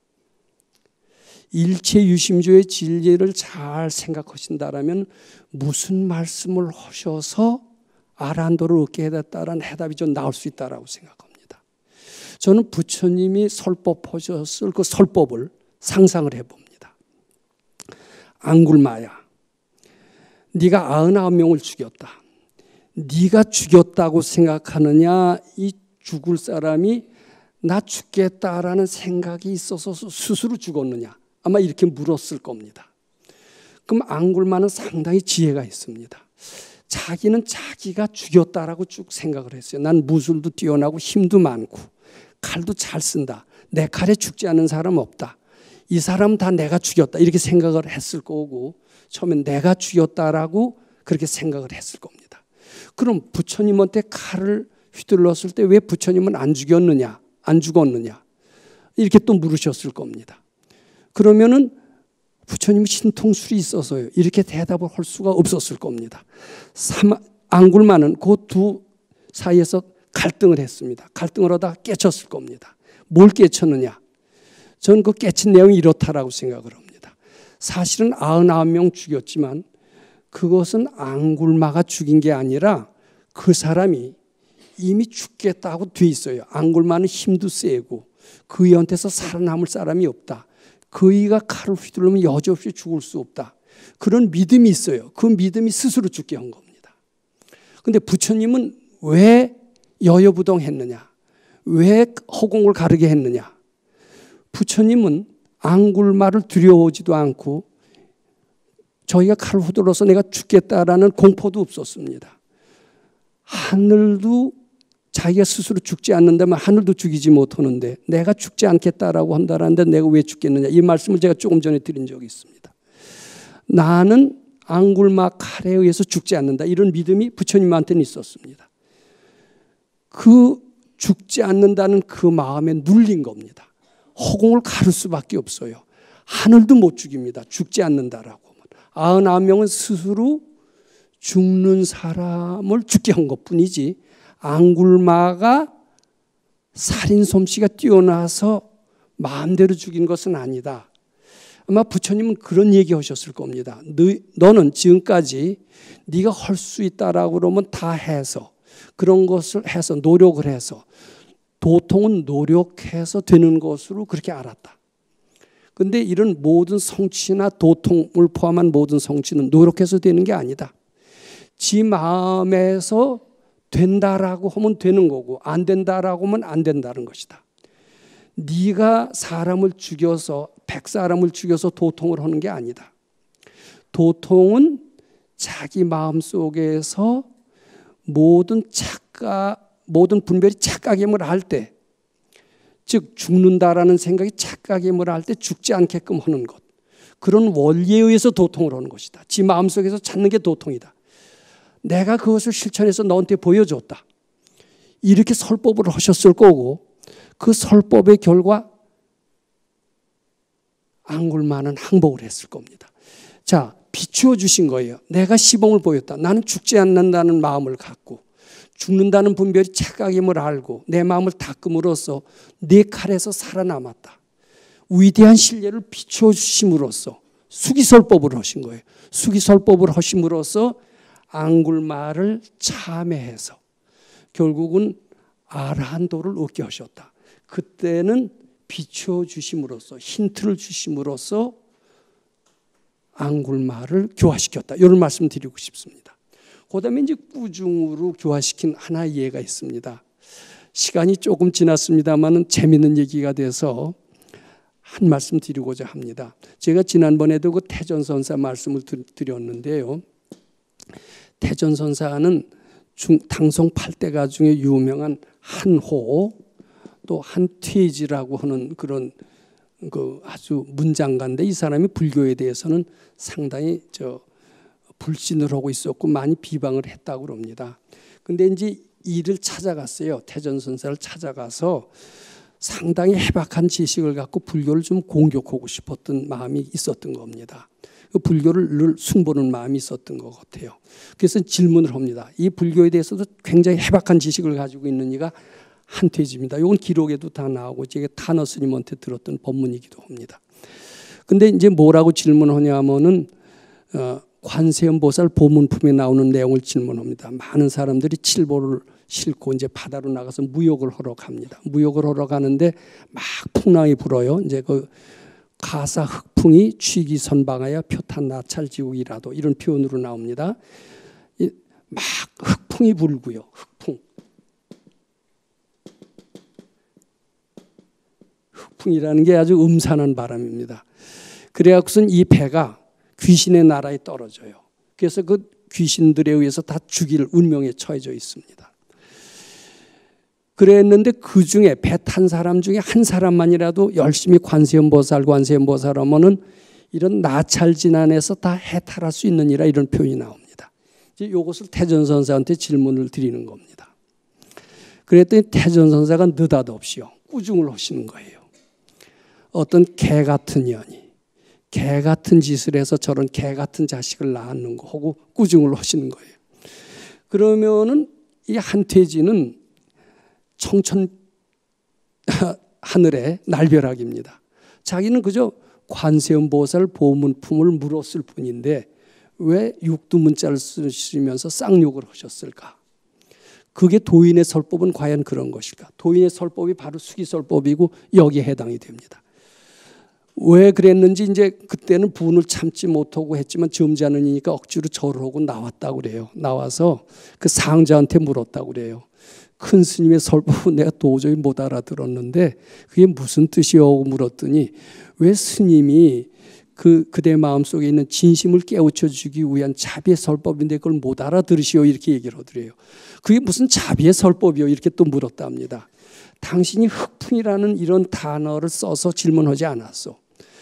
일체유심조의 진리를 잘 생각하신다라면 무슨 말씀을 하셔서 아라한도를 얻게 됐다라는 해답이 좀 나올 수 있다라고 생각합니다. 저는 부처님이 설법하셨을 그 설법을 상상을 해봅니다. 앙굴마야, 네가 99명을 죽였다. 네가 죽였다고 생각하느냐? 이 죽을 사람이 나 죽겠다라는 생각이 있어서 스스로 죽었느냐? 아마 이렇게 물었을 겁니다. 그럼 앙굴마는 상당히 지혜가 있습니다. 자기는 자기가 죽였다라고 쭉 생각을 했어요. 난 무술도 뛰어나고 힘도 많고 칼도 잘 쓴다. 내 칼에 죽지 않는 사람 없다. 이 사람 다 내가 죽였다. 이렇게 생각을 했을 거고 처음엔 내가 죽였다라고 그렇게 생각을 했을 겁니다. 그럼 부처님한테 칼을 휘둘렀을 때 왜 부처님은 안 죽였느냐? 안 죽었느냐? 이렇게 또 물으셨을 겁니다. 그러면은 부처님이 신통술이 있어서요. 이렇게 대답을 할 수가 없었을 겁니다. 앙굴마는 그 두 사이에서 갈등을 했습니다. 갈등을 하다가 깨쳤을 겁니다. 뭘 깨쳤느냐? 저는 그 깨친 내용이 이렇다라고 생각을 합니다. 사실은 99명 죽였지만 그것은 앙굴마가 죽인 게 아니라 그 사람이 이미 죽겠다고 돼 있어요. 앙굴마는 힘도 세고 그이한테서 살아남을 사람이 없다. 그이가 칼을 휘두르면 여지없이 죽을 수 없다. 그런 믿음이 있어요. 그 믿음이 스스로 죽게 한 겁니다. 그런데 부처님은 왜 여여부동했느냐? 왜 허공을 가르게 했느냐? 부처님은 앙굴마를 두려워하지도 않고 저희가 칼을 휘둘러서 내가 죽겠다라는 공포도 없었습니다. 하늘도 자기가 스스로 죽지 않는다면 하늘도 죽이지 못하는데 내가 죽지 않겠다라고 한다는데 내가 왜 죽겠느냐? 이 말씀을 제가 조금 전에 드린 적이 있습니다. 나는 앙굴마 칼에 의해서 죽지 않는다. 이런 믿음이 부처님한테는 있었습니다. 그 죽지 않는다는 그 마음에 눌린 겁니다. 허공을 가를 수밖에 없어요. 하늘도 못 죽입니다. 죽지 않는다라고. 99명은 스스로 죽는 사람을 죽게 한 것뿐이지 앙굴마가 살인 솜씨가 뛰어나서 마음대로 죽인 것은 아니다. 아마 부처님은 그런 얘기 하셨을 겁니다. 너는 지금까지 네가 할 수 있다라고 그러면 다 해서 그런 것을 해서 노력을 해서 도통은 노력해서 되는 것으로 그렇게 알았다. 그런데 이런 모든 성취나 도통을 포함한 모든 성취는 노력해서 되는 게 아니다. 지 마음에서 된다라고 하면 되는 거고 안 된다라고 하면 안 된다는 것이다. 네가 사람을 죽여서 100사람을 죽여서 도통을 하는 게 아니다. 도통은 자기 마음속에서 모든 분별이 착각임을 알 때, 즉 죽는다라는 생각이 착각임을 알 때 죽지 않게끔 하는 것. 그런 원리에 의해서 도통을 하는 것이다. 지 마음속에서 찾는 게 도통이다. 내가 그것을 실천해서 너한테 보여줬다. 이렇게 설법을 하셨을 거고 그 설법의 결과 앙굴만은 항복을 했을 겁니다. 자, 비추어 주신 거예요. 내가 시범을 보였다. 나는 죽지 않는다는 마음을 갖고 죽는다는 분별이 착각임을 알고 내 마음을 닦음으로써 네 칼에서 살아남았다. 위대한 신뢰를 비추어 주심으로써 수기설법을 하신 거예요. 수기설법을 하심으로써 앙굴마를 참회해서 결국은 아라한도를 얻게 하셨다. 그때는 비추어 주심으로써 힌트를 주심으로써 앙굴마를 교화시켰다. 이런 말씀 드리고 싶습니다. 그다음에 이제 꾸중으로 교화시킨 하나의 예가 있습니다. 시간이 조금 지났습니다만은 재미있는 얘기가 돼서 한 말씀 드리고자 합니다. 제가 지난번에도 그 태전선사 말씀을 드렸는데요. 태전선사는 당송 8대가 중에 유명한 한호 또 한퇴지라고 하는 그런 그 아주 문장가인데 이 사람이 불교에 대해서는 상당히 불신을 하고 있었고 많이 비방을 했다고 그럽니다. 근데 이제 이를 찾아갔어요. 태전선사를 찾아가서 상당히 해박한 지식을 갖고 불교를 좀 공격하고 싶었던 마음이 있었던 겁니다. 불교를 늘 숭보는 마음이 있었던 것 같아요. 그래서 질문을 합니다. 이 불교에 대해서도 굉장히 해박한 지식을 가지고 있는 이가 한퇴지입니다. 이건 기록에도 다 나오고 제가 타너 스님한테 들었던 법문이기도 합니다. 근데 이제 뭐라고 질문하냐면은 관세음보살 보문품에 나오는 내용을 질문합니다. 많은 사람들이 칠보를 싣고 이제 바다로 나가서 무욕을 하러 갑니다. 무욕을 하러 가는데 막 풍랑이 불어요. 이제 그 가사 흑풍이 취기선방하여 표탄 나찰지옥이라도 이런 표현으로 나옵니다. 막 흑풍이 불고요. 흑풍이라는 게 아주 음산한 바람입니다. 그래갖고선 이 배가 귀신의 나라에 떨어져요. 그래서 그 귀신들에 의해서 다 죽일 운명에 처해져 있습니다. 그랬는데 그 중에 배 탄 사람 중에 한 사람만이라도 열심히 관세음보살 하면은 이런 나찰진안에서 다 해탈할 수 있느니라 이런 표현이 나옵니다. 이제 이것을 태전선사한테 질문을 드리는 겁니다. 그랬더니 태전선사가 느닷없이요 꾸중을 하시는 거예요. 어떤 개 같은 년이 개 같은 짓을 해서 저런 개 같은 자식을 낳는 거 하고 꾸중을 하시는 거예요. 그러면은 이 한퇴지는 청천 하늘의 날벼락입니다. 자기는 그저 관세음보살 보문품을 물었을 뿐인데 왜 육두문자를 쓰시면서 쌍욕을 하셨을까? 그게 도인의 설법은 과연 그런 것일까? 도인의 설법이 바로 수기설법이고 여기에 해당이 됩니다. 왜 그랬는지 이제 그때는 분을 참지 못하고 했지만 점잖으니까 억지로 절을 하고 나왔다고 그래요. 나와서 그 상자한테 물었다고 그래요. 큰 스님의 설법은 내가 도저히 못 알아들었는데 그게 무슨 뜻이요? 물었더니 왜 스님이 그대 마음속에 있는 진심을 깨우쳐 주기 위한 자비의 설법인데 그걸 못 알아들으시오? 이렇게 얘기를 하더래요. 그게 무슨 자비의 설법이요? 이렇게 또 물었답니다. 당신이 흑풍이라는 이런 단어를 써서 질문하지 않았어.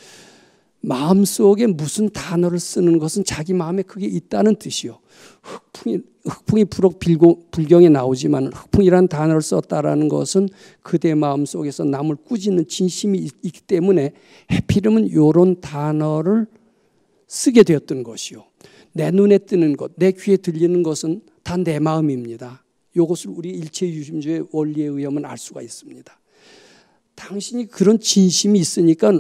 마음속에 무슨 단어를 쓰는 것은 자기 마음에 그게 있다는 뜻이요. 흑풍이 비록 불경에 나오지만 흑풍이라는 단어를 썼다라는 것은 그대 마음속에서 남을 꾸짖는 진심이 있기 때문에 해필이면 이런 단어를 쓰게 되었던 것이요. 내 눈에 뜨는 것, 내 귀에 들리는 것은 다 내 마음입니다. 이것을 우리 일체유심주의 원리에 의하면 알 수가 있습니다. 당신이 그런 진심이 있으니까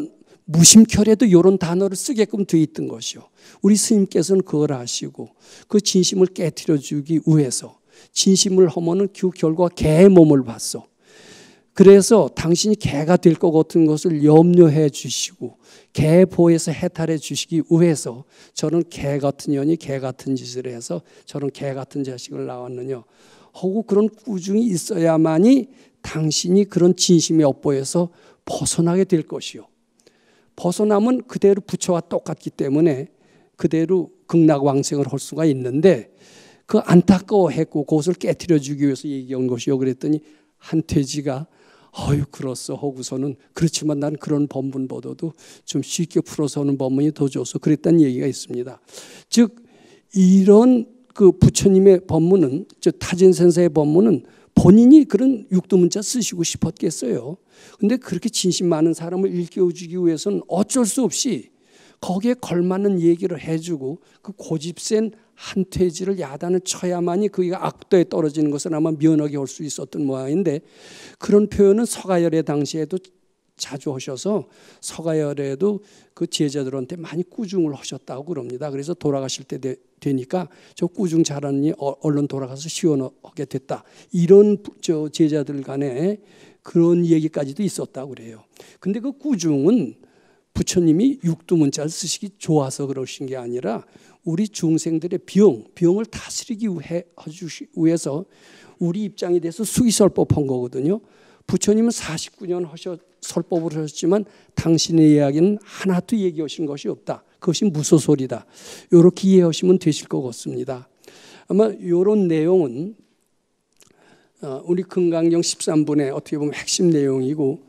무심결에도 이런 단어를 쓰게끔 돼 있던 것이요. 우리 스님께서는 그걸 아시고 그 진심을 깨트려 주기 위해서 진심을 하면은 그 결과 개의 몸을 봤어. 그래서 당신이 개가 될 것 같은 것을 염려해 주시고 개 보에서 해탈해 주시기 위해서 저는 개 같은 년이 개 같은 짓을 해서 저는 개 같은 자식을 낳았느냐 하고 그런 꾸중이 있어야만이 당신이 그런 진심의 업보에서 벗어나게 될 것이요. 벗어나면 그대로 부처와 똑같기 때문에 그대로 극락왕생을 할 수가 있는데 그 안타까워했고 그것을 깨트려 주기 위해서 얘기한 것이요. 그랬더니 한퇴지가 어휴 그렇소 하고서는 그렇지만 난 그런 법문보다도 좀 쉽게 풀어서 하는 법문이 더 좋소 그랬다는 얘기가 있습니다. 즉 이런 그 부처님의 법문은 즉 타진선사의 법문은 본인이 그런 육두문자 쓰시고 싶었겠어요. 그런데 그렇게 진심 많은 사람을 일깨워주기 위해서는 어쩔 수 없이 거기에 걸맞는 얘기를 해주고 그 고집센 한퇴지를 야단을 쳐야만이 그가 악도에 떨어지는 것을 아마 면하게 할 수 있었던 모양인데 그런 표현은 서가열의 당시에도 자주 하셔서 서가열에도 그 제자들한테 많이 꾸중을 하셨다고 그럽니다. 그래서 돌아가실 때 되니까 저 꾸중 잘하느니 얼른 돌아가서 시원하게 됐다. 이런 저 제자들 간에 그런 얘기까지도 있었다고 그래요. 근데 그 꾸중은 부처님이 육두문자를 쓰시기 좋아서 그러신 게 아니라 우리 중생들의 병을 다스리기 위해서 우리 입장에 대해서 수기설법한 거거든요. 부처님은 49년 설법을 하셨지만 당신의 이야기는 하나도 얘기하신 것이 없다. 그것이 무소설이다. 이렇게 이해하시면 되실 것 같습니다. 아마 이런 내용은 우리 금강경 13분의 어떻게 보면 핵심 내용이고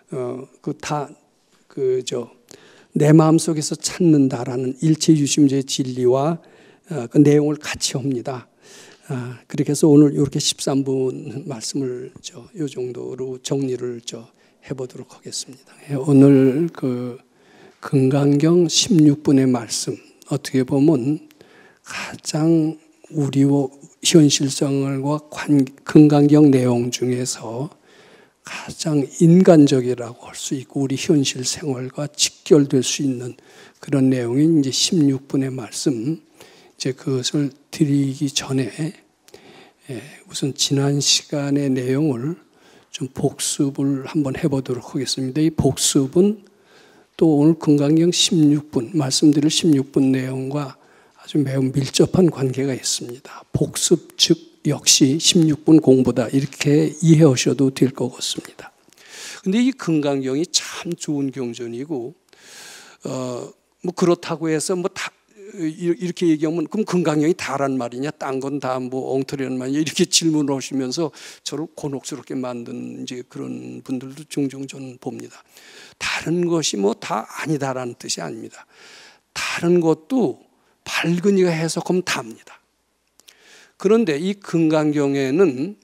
내 마음속에서 찾는다라는 일체유심제의 진리와 그 내용을 같이 합니다. 그렇게 해서 오늘 이렇게 13분 말씀을 이 정도로 정리를 해보도록 하겠습니다. 오늘 그 금강경 16분의 말씀 어떻게 보면 가장 우리와 현실성과 금강경 내용 중에서 가장 인간적이라고 할 수 있고 우리 현실 생활과 직결될 수 있는 그런 내용인 이제 16분의 말씀. 이제 그것을 드리기 전에 우선 지난 시간의 내용을 좀 복습을 한번 해보도록 하겠습니다. 이 복습은 또 오늘 금강경 16분 말씀드릴 16분 내용과 아주 매우 밀접한 관계가 있습니다. 복습 즉 역시 16분 공부다 이렇게 이해하셔도 될 것 같습니다. 그런데 이 금강경이 참 좋은 경전이고 뭐 그렇다고 해서 뭐 다 이렇게 얘기하면 그럼 금강경이 다란 말이냐, 딴 건 다 뭐 엉터리란 말이냐 이렇게 질문을 하시면서 저를 곤혹스럽게 만든 이제 그런 분들도 종종 저는 봅니다. 다른 것이 뭐 다 아니다라는 뜻이 아닙니다. 다른 것도 발근이가 해석하면 답니다. 그런데 이 금강경에는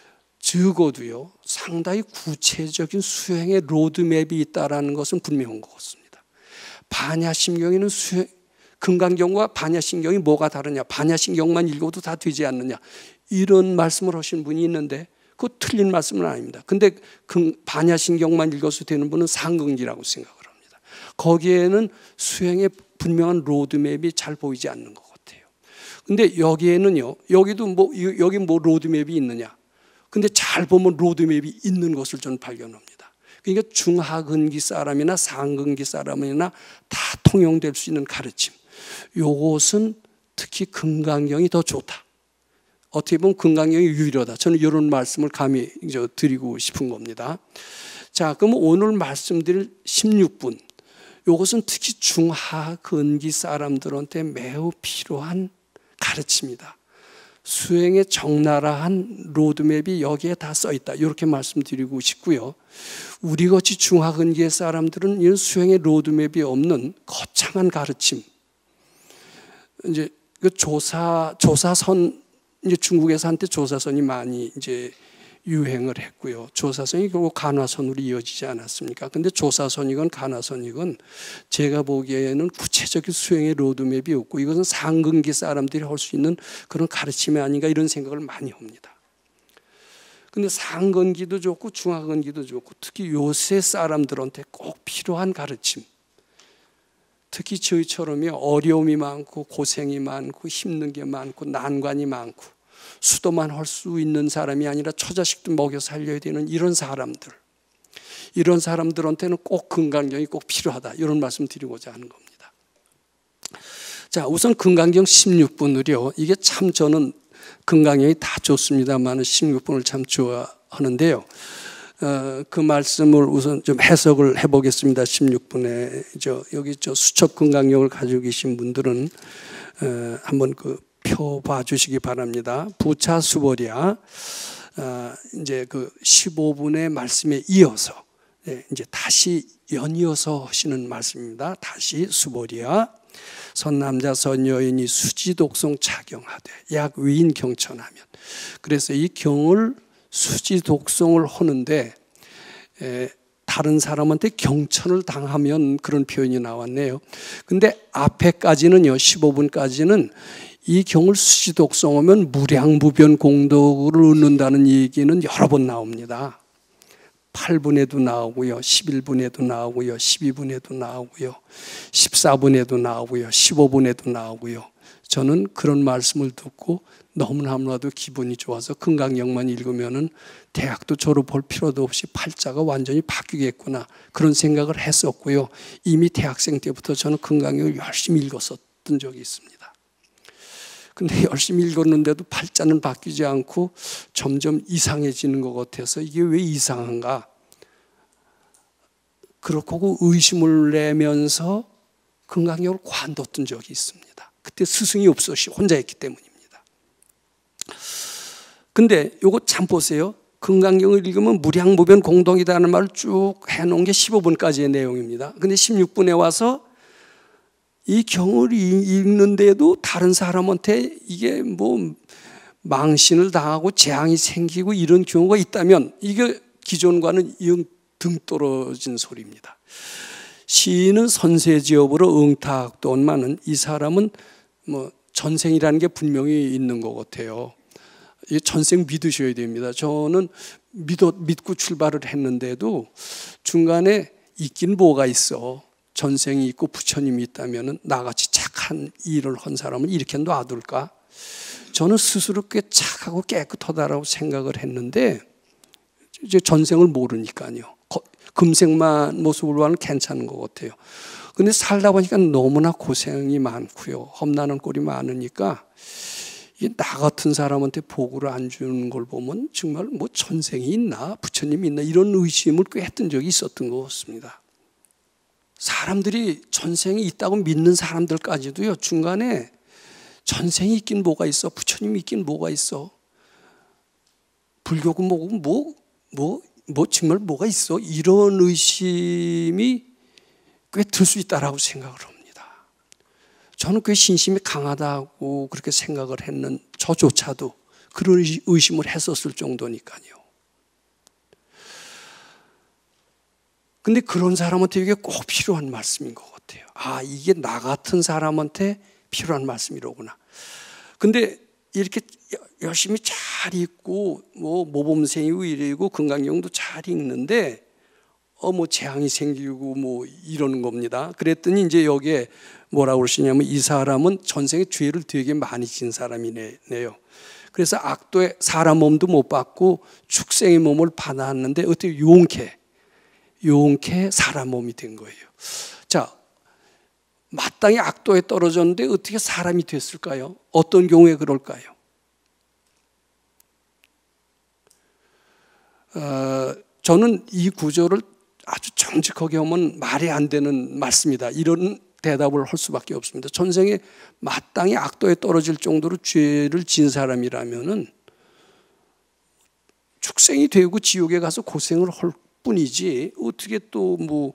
적어도요 상당히 구체적인 수행의 로드맵이 있다라는 것은 분명한 것 같습니다. 반야심경에는 금강경과 반야심경이 뭐가 다르냐, 반야심경만 읽어도 다 되지 않느냐 이런 말씀을 하신 분이 있는데 그거 틀린 말씀은 아닙니다. 근데 반야심경만 읽어서 되는 분은 상근기라고 생각을 합니다. 거기에는 수행의 분명한 로드맵이 잘 보이지 않는 것 같아요. 근데 여기에는요, 여기도 뭐 여기 뭐 로드맵이 있느냐? 근데 잘 보면 로드맵이 있는 것을 저는 발견합니다. 그러니까 중하근기 사람이나 상근기 사람이나 다 통용될 수 있는 가르침. 요것은 특히 금강경이 더 좋다. 어떻게 보면 금강경이 유일하다. 저는 이런 말씀을 감히 드리고 싶은 겁니다. 자, 그럼 오늘 말씀드릴 16분. 요것은 특히 중하근기 사람들한테 매우 필요한 가르침이다. 수행의 적나라한 로드맵이 여기에 다 써 있다. 이렇게 말씀드리고 싶고요. 우리같이 중하근기의 사람들은 이런 수행의 로드맵이 없는 거창한 가르침. 이제 그 조사선 이제 중국에서 한때 조사선이 많이 이제 유행을 했고요. 조사선이 결국 간화선으로 이어지지 않았습니까? 근데 조사선이건 간화선이건 제가 보기에는 구체적인 수행의 로드맵이 없고 이것은 상근기 사람들이 할 수 있는 그런 가르침이 아닌가 이런 생각을 많이 합니다. 근데 상근기도 좋고 중하근기도 좋고 특히 요새 사람들한테 꼭 필요한 가르침. 특히 저희처럼요, 어려움이 많고 고생이 많고 힘든 게 많고 난관이 많고 수도만 할 수 있는 사람이 아니라 처자식도 먹여 살려야 되는 이런 사람들한테는 꼭 건강경이 꼭 필요하다, 이런 말씀 드리고자 하는 겁니다. 자, 우선 건강경 16분을요, 이게 참 저는 건강경이 다 좋습니다만 16분을 참 좋아하는데요. 그 말씀을 우선 좀 해석을 해보겠습니다. 16분에 여기 수첩 건강경을 가지고 계신 분들은 한번 그 표 봐주시기 바랍니다. 부차 수보랴, 이제 그 15분의 말씀에 이어서 이제 다시 연이어서 하시는 말씀입니다. 다시 수보랴, 선남자 선여인이 수지독송 착용하되 약 위인 경천하면. 그래서 이 경을 수지독송을 하는데 다른 사람한테 경천을 당하면, 그런 표현이 나왔네요. 근데 앞에까지는요, 15분까지는 이 경을 수지독송하면 무량무변 공덕을 얻는다는 얘기는 여러 번 나옵니다. 8분에도 나오고요, 11분에도 나오고요, 12분에도 나오고요, 14분에도 나오고요, 15분에도 나오고요. 저는 그런 말씀을 듣고 너무나도 기분이 좋아서 건강경만 읽으면은 대학도 졸업할 필요도 없이 팔자가 완전히 바뀌겠구나, 그런 생각을 했었고요. 이미 대학생 때부터 저는 건강경을 열심히 읽었었던 적이 있습니다. 근데 열심히 읽었는데도 팔자는 바뀌지 않고 점점 이상해지는 것 같아서 이게 왜 이상한가? 그렇고 의심을 내면서 건강경을 관뒀던 적이 있습니다. 그때 스승이 없었시 혼자 했기 때문입니다. 근데 요거 참 보세요. 건강경을 읽으면 무량무변 공동이다는 말을 쭉 해놓은 게 15분까지의 내용입니다. 근데 16분에 와서 이 경을 읽는데도 다른 사람한테 이게 뭐 망신을 당하고 재앙이 생기고 이런 경우가 있다면, 이게 기존과는 등 떨어진 소리입니다. 시인은 선세지업으로 응탁돈만은, 이 사람은 뭐 전생이라는 게 분명히 있는 것 같아요. 이 전생 믿으셔야 됩니다. 저는 믿고 출발을 했는데도 중간에 있긴 뭐가 있어. 전생이 있고 부처님이 있다면 나같이 착한 일을 한 사람은 이렇게 놔둘까? 저는 스스로 꽤 착하고 깨끗하다라고 생각을 했는데, 이제 전생을 모르니까요. 금생만 모습을 보면 괜찮은 것 같아요. 근데 살다 보니까 너무나 고생이 많고요, 험난한 꼴이 많으니까 나 같은 사람한테 복을 안 주는 걸 보면 정말 뭐 전생이 있나, 부처님이 있나, 이런 의심을 꽤 했던 적이 있었던 것 같습니다. 사람들이 전생이 있다고 믿는 사람들까지도요, 중간에 전생이 있긴 뭐가 있어, 부처님이 있긴 뭐가 있어, 불교고 뭐고 뭐 정말 뭐가 있어, 이런 의심이 꽤 들 수 있다라고 생각을 합니다. 저는 꽤 신심이 강하다고 그렇게 생각을 했는 저조차도 그런 의심을 했었을 정도니까요. 근데 그런 사람한테 이게 꼭 필요한 말씀인 것 같아요. 아, 이게 나 같은 사람한테 필요한 말씀이로구나. 근데 이렇게 열심히 잘 읽고 뭐 모범생이고 이러고 건강경도 잘 읽는데 뭐 재앙이 생기고 뭐 이러는 겁니다. 그랬더니 이제 여기에 뭐라고 그러시냐면, 이 사람은 전생에 죄를 되게 많이 진 사람이네요. 그래서 악도의 사람 몸도 못 받고 축생의 몸을 받았는데 어떻게 용케 사람 몸이 된 거예요. 자, 마땅히 악도에 떨어졌는데 어떻게 사람이 됐을까요? 어떤 경우에 그럴까요? 저는 이 구절을 아주 정직하게 하면 말이 안 되는 말씀이다, 이런 대답을 할 수밖에 없습니다. 전생에 마땅히 악도에 떨어질 정도로 죄를 진 사람이라면은 축생이 되고 지옥에 가서 고생을 할 뿐이지 어떻게 또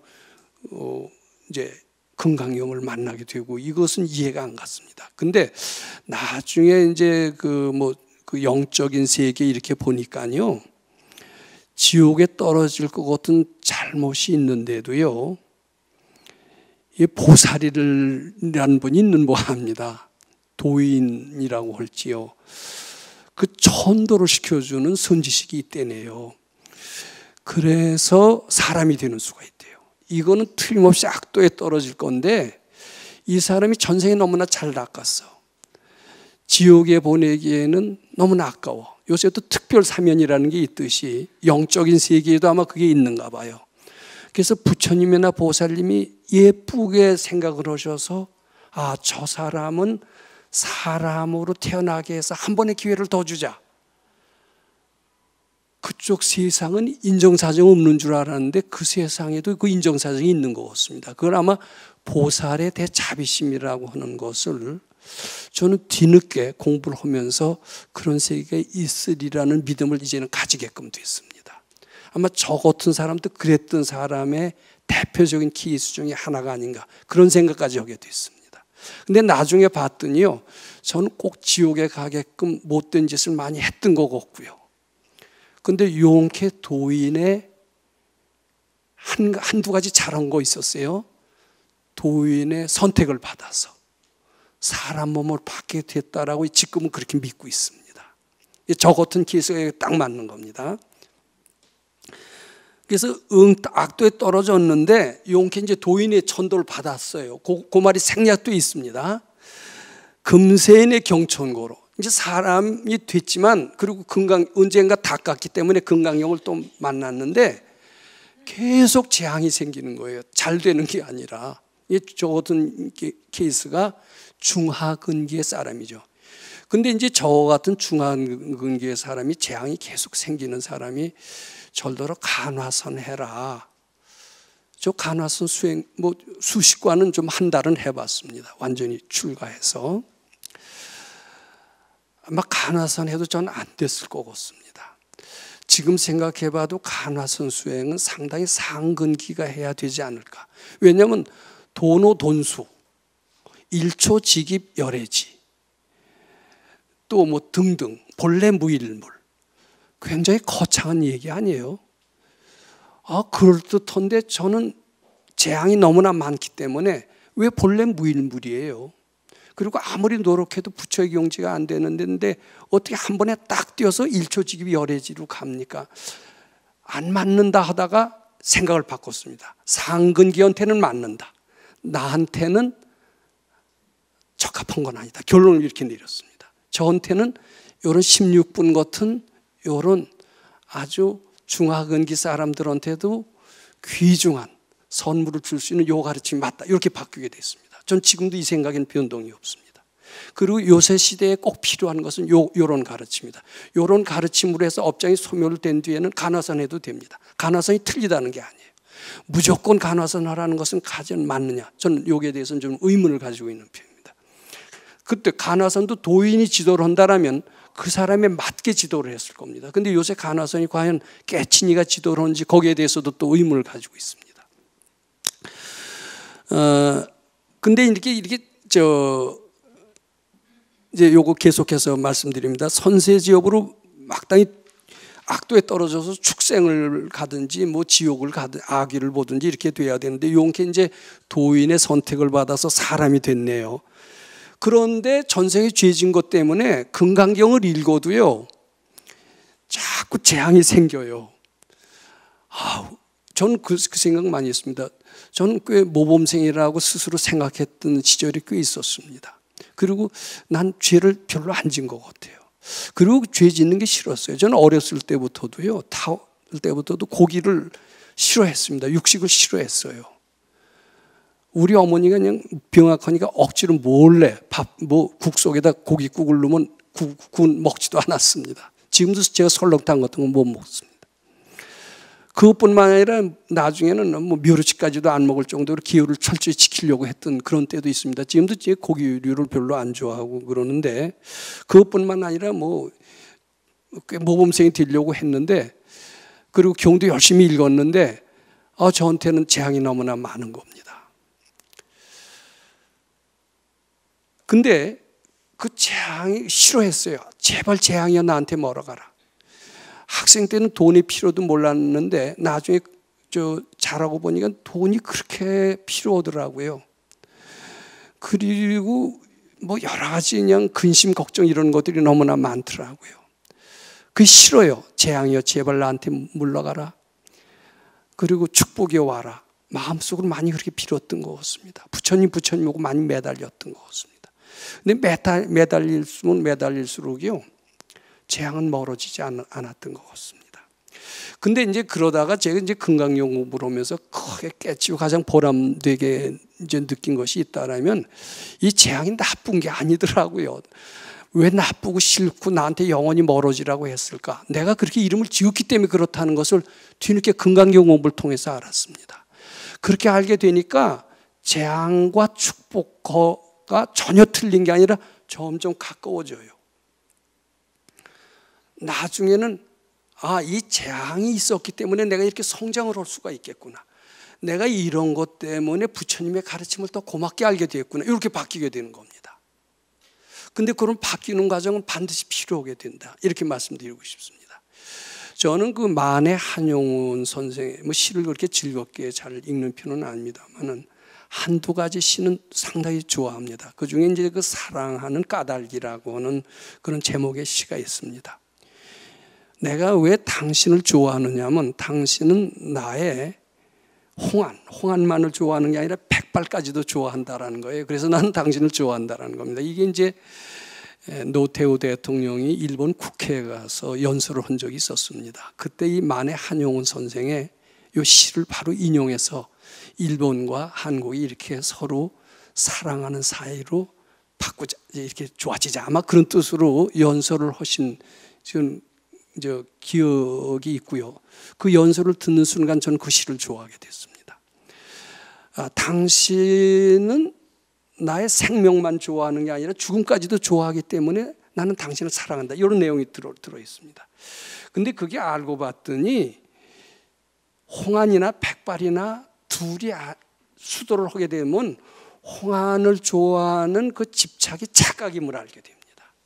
이제 건강경을 만나게 되고, 이것은 이해가 안 갔습니다. 근데 나중에 이제 그 영적인 세계 이렇게 보니까요, 지옥에 떨어질 것 같은 잘못이 있는데도요, 이 보살이라는 분이 있는 모양입니다. 도인이라고 할지요. 그 천도를 시켜주는 선지식이 있대네요. 그래서 사람이 되는 수가 있대요. 이거는 틀림없이 악도에 떨어질 건데, 이 사람이 전생에 너무나 잘 낚았어. 지옥에 보내기에는 너무나 아까워. 요새 또 특별 사면이라는 게 있듯이 영적인 세계에도 아마 그게 있는가 봐요. 그래서 부처님이나 보살님이 예쁘게 생각을 하셔서 아, 저 사람은 사람으로 태어나게 해서 한 번의 기회를 더 주자. 그쪽 세상은 인정사정 없는 줄 알았는데 그 세상에도 그 인정사정이 있는 것 같습니다. 그걸 아마 보살의 대자비심이라고 하는 것을 저는 뒤늦게 공부를 하면서 그런 세계가 있으리라는 믿음을 이제는 가지게끔 됐습니다. 아마 저 같은 사람도 그랬던 사람의 대표적인 케이스 중에 하나가 아닌가 그런 생각까지 하게 됐습니다. 근데 나중에 봤더니요, 저는 꼭 지옥에 가게끔 못된 짓을 많이 했던 것 같고요. 근데 용케 도인의 한두 가지 잘한 거 있었어요. 도인의 선택을 받아서 사람 몸을 받게 됐다라고 지금은 그렇게 믿고 있습니다. 저 같은 케이스가 딱 맞는 겁니다. 그래서 악도에 떨어졌는데 용케 이제 도인의 천도를 받았어요. 그 말이 생략도 있습니다. 금세인의 경천고로 이제 사람이 됐지만 그리고 언젠가 다 깎기 때문에 금강경을 또 만났는데 계속 재앙이 생기는 거예요. 잘 되는 게 아니라. 저 같은 케이스가 중하근기의 사람이죠. 근데 이제 저 같은 중하근기의 사람이 재앙이 계속 생기는 사람이 절더러 간화선 해라. 저 간화선 수행 수십 관은 좀 한 달은 해봤습니다. 완전히 출가해서. 아마 간화선 해도 저는 안 됐을 것 같습니다. 지금 생각해봐도 간화선 수행은 상당히 상근기가 해야 되지 않을까. 왜냐하면 도노돈수, 일초직입 열애지, 또 뭐 등등 본래 무일물, 굉장히 거창한 얘기 아니에요. 그럴듯한데 저는 재앙이 너무나 많기 때문에 왜 본래 무일물이에요. 그리고 아무리 노력해도 부처의 경지가 안 되는데 어떻게 한 번에 딱 뛰어서 일초직입 열애지로 갑니까? 안 맞는다 하다가 생각을 바꿨습니다. 상근기한테는 맞는다. 나한테는 적합한 건 아니다. 결론을 이렇게 내렸습니다. 저한테는 이런 16분 같은 이런 아주 중하근기 사람들한테도 귀중한 선물을 줄 수 있는 요 가르침이 맞다. 이렇게 바뀌게 됐습니다. 전 지금도 이 생각에는 변동이 없습니다. 그리고 요새 시대에 꼭 필요한 것은 요런 가르침입니다. 요런 가르침으로 해서 업장이 소멸된 뒤에는 간화선 해도 됩니다. 간화선이 틀리다는 게 아니에요. 무조건 간화선 하라는 것은 가전 맞느냐? 저는 여기에 대해서는 좀 의문을 가지고 있는 편입니다. 그때 간화선도 도인이 지도를 한다라면 그 사람에 맞게 지도를 했을 겁니다. 근데 요새 간화선이 과연 깨친이가 지도를 하는지 거기에 대해서도 또 의문을 가지고 있습니다. 근데 이제 요거 계속해서 말씀드립니다. 선세지업으로 마땅히 악도에 떨어져서 축생을 가든지 뭐 지옥을 가든 아귀를 보든지 이렇게 돼야 되는데 용케 이제 도인의 선택을 받아서 사람이 됐네요. 그런데 전생에 죄진 것 때문에 금강경을 읽어도요, 자꾸 재앙이 생겨요. 저는 그 생각 많이 했습니다. 저는 꽤 모범생이라고 스스로 생각했던 시절이 꽤 있었습니다. 그리고 난 죄를 별로 안 진 것 같아요. 그리고 죄 짓는 게 싫었어요. 저는 어렸을 때부터도요, 고기를 싫어했습니다. 육식을 싫어했어요. 우리 어머니가 그냥 병약하니까 억지로 몰래 국 속에다 고깃국을 넣으면 국은 먹지도 않았습니다. 지금도 제가 설렁탕 같은 건 못 먹습니다. 그것뿐만 아니라 나중에는 뭐 멸치까지도 안 먹을 정도로 기호를 철저히 지키려고 했던 그런 때도 있습니다. 지금도 제 고기류를 별로 안 좋아하고 그러는데 그것뿐만 아니라 꽤 모범생이 되려고 했는데 그리고 경도 열심히 읽었는데 저한테는 재앙이 너무나 많은 겁니다. 근데 그 재앙이 싫어했어요. 제발 재앙이야 나한테 멀어가라. 학생 때는 돈이 필요도 몰랐는데 나중에 잘하고 보니까 돈이 그렇게 필요하더라고요. 그리고 뭐 여러 가지 그냥 근심 걱정 이런 것들이 너무나 많더라고요. 그게 싫어요. 재앙이여 제발 나한테 물러가라. 그리고 축복이 와라. 마음속으로 많이 그렇게 빌었던 것 같습니다. 부처님하고 많이 매달렸던 것 같습니다. 근데 매달릴수록 매달릴수록요, 재앙은 멀어지지 않았던 것 같습니다. 근데 이제 그러다가 제가 이제 금강경 공부를 하면서 크게 깨치고 가장 보람되게 이제 느낀 것이 있다라면, 이 재앙이 나쁜 게 아니더라고요. 왜 나쁘고 싫고 나한테 영원히 멀어지라고 했을까? 내가 그렇게 이름을 지었기 때문에 그렇다는 것을 뒤늦게 금강경 공부를 통해서 알았습니다. 그렇게 알게 되니까 재앙과 축복과 전혀 틀린 게 아니라 점점 가까워져요. 나중에는 이 재앙이 있었기 때문에 내가 이렇게 성장을 할 수가 있겠구나. 내가 이런 것 때문에 부처님의 가르침을 더 고맙게 알게 되었구나. 이렇게 바뀌게 되는 겁니다. 근데 그런 바뀌는 과정은 반드시 필요하게 된다. 이렇게 말씀드리고 싶습니다. 저는 그 만해 한용운 선생의 시를 그렇게 즐겁게 잘 읽는 편은 아닙니다만은 한두 가지 시는 상당히 좋아합니다. 그 중에 이제 그 사랑하는 까닭이라고 하는 그런 제목의 시가 있습니다. 내가 왜 당신을 좋아하느냐면, 당신은 나의 홍안만을 좋아하는 게 아니라 백발까지도 좋아한다라는 거예요. 그래서 나는 당신을 좋아한다라는 겁니다. 이게 이제 노태우 대통령이 일본 국회에 가서 연설을 한 적이 있었습니다. 그때 이 만해 한용운 선생의 이 시를 바로 인용해서 일본과 한국이 이렇게 서로 사랑하는 사이로 바꾸자, 이렇게 좋아지자, 아마 그런 뜻으로 연설을 하신 지금 기억이 있고요. 그 연설을 듣는 순간 저는 그 시를 좋아하게 됐습니다. 당신은 나의 생명만 좋아하는 게 아니라 죽음까지도 좋아하기 때문에 나는 당신을 사랑한다. 이런 내용이 들어 있습니다. 근데 그게 알고 봤더니 홍안이나 백발이나 둘이 수도를 하게 되면 홍안을 좋아하는 그 집착이 착각임을 알게 됩니다.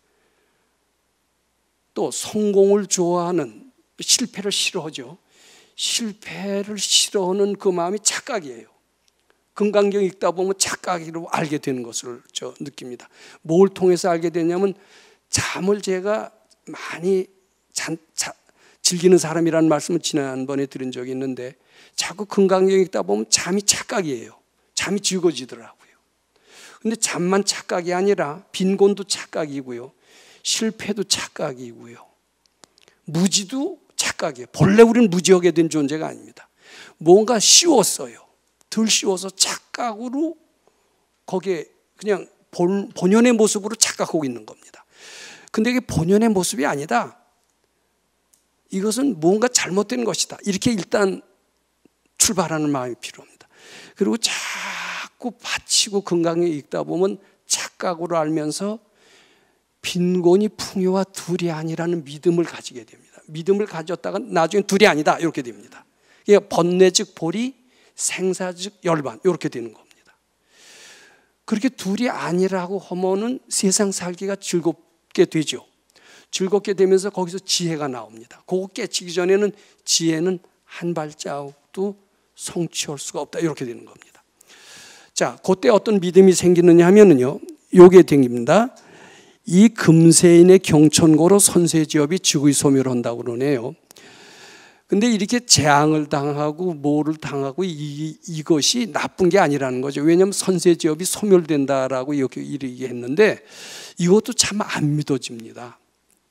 또 성공을 좋아하는, 실패를 싫어하죠. 실패를 싫어하는 그 마음이 착각이에요. 금강경 읽다 보면 착각으로 알게 되는 것을 느낍니다. 뭘 통해서 알게 되냐면, 잠을 제가 많이 즐기는 사람이라는 말씀을 지난번에 드린 적이 있는데, 자꾸 금강경 읽다 보면 잠이 착각이에요. 잠이 즐거워지더라고요. 근데 잠만 착각이 아니라 빈곤도 착각이고요, 실패도 착각이고요, 무지도 착각이에요. 본래 우리는 무지하게 된 존재가 아닙니다. 뭔가 쉬웠어요. 덜 쉬워서 착각으로 거기에 그냥 본연의 모습으로 착각하고 있는 겁니다. 근데 이게 본연의 모습이 아니다. 이것은 뭔가 잘못된 것이다. 이렇게 일단 출발하는 마음이 필요합니다. 그리고 자꾸 바치고 건강에 읽다 보면 착각으로 알면서 빈곤이 풍요와 둘이 아니라는 믿음을 가지게 됩니다. 믿음을 가졌다가 나중에 둘이 아니다 이렇게 됩니다. 번뇌 즉 보리, 생사 즉 열반 이렇게 되는 겁니다. 그렇게 둘이 아니라고 하면은 세상 살기가 즐겁게 되죠. 즐겁게 되면서 거기서 지혜가 나옵니다. 그거 깨치기 전에는 지혜는 한 발자국도 성취할 수가 없다 이렇게 되는 겁니다. 자, 그때 어떤 믿음이 생기느냐 하면은요, 요게 생깁니다. 이 금세인의 경천고로 선세지업이 지구의 소멸을 한다고 그러네요. 근데 이렇게 재앙을 당하고 뭐를 당하고 이것이 나쁜 게 아니라는 거죠. 왜냐하면 선세지업이 소멸된다라고 이렇게 얘기했는데 이것도 참 안 믿어집니다.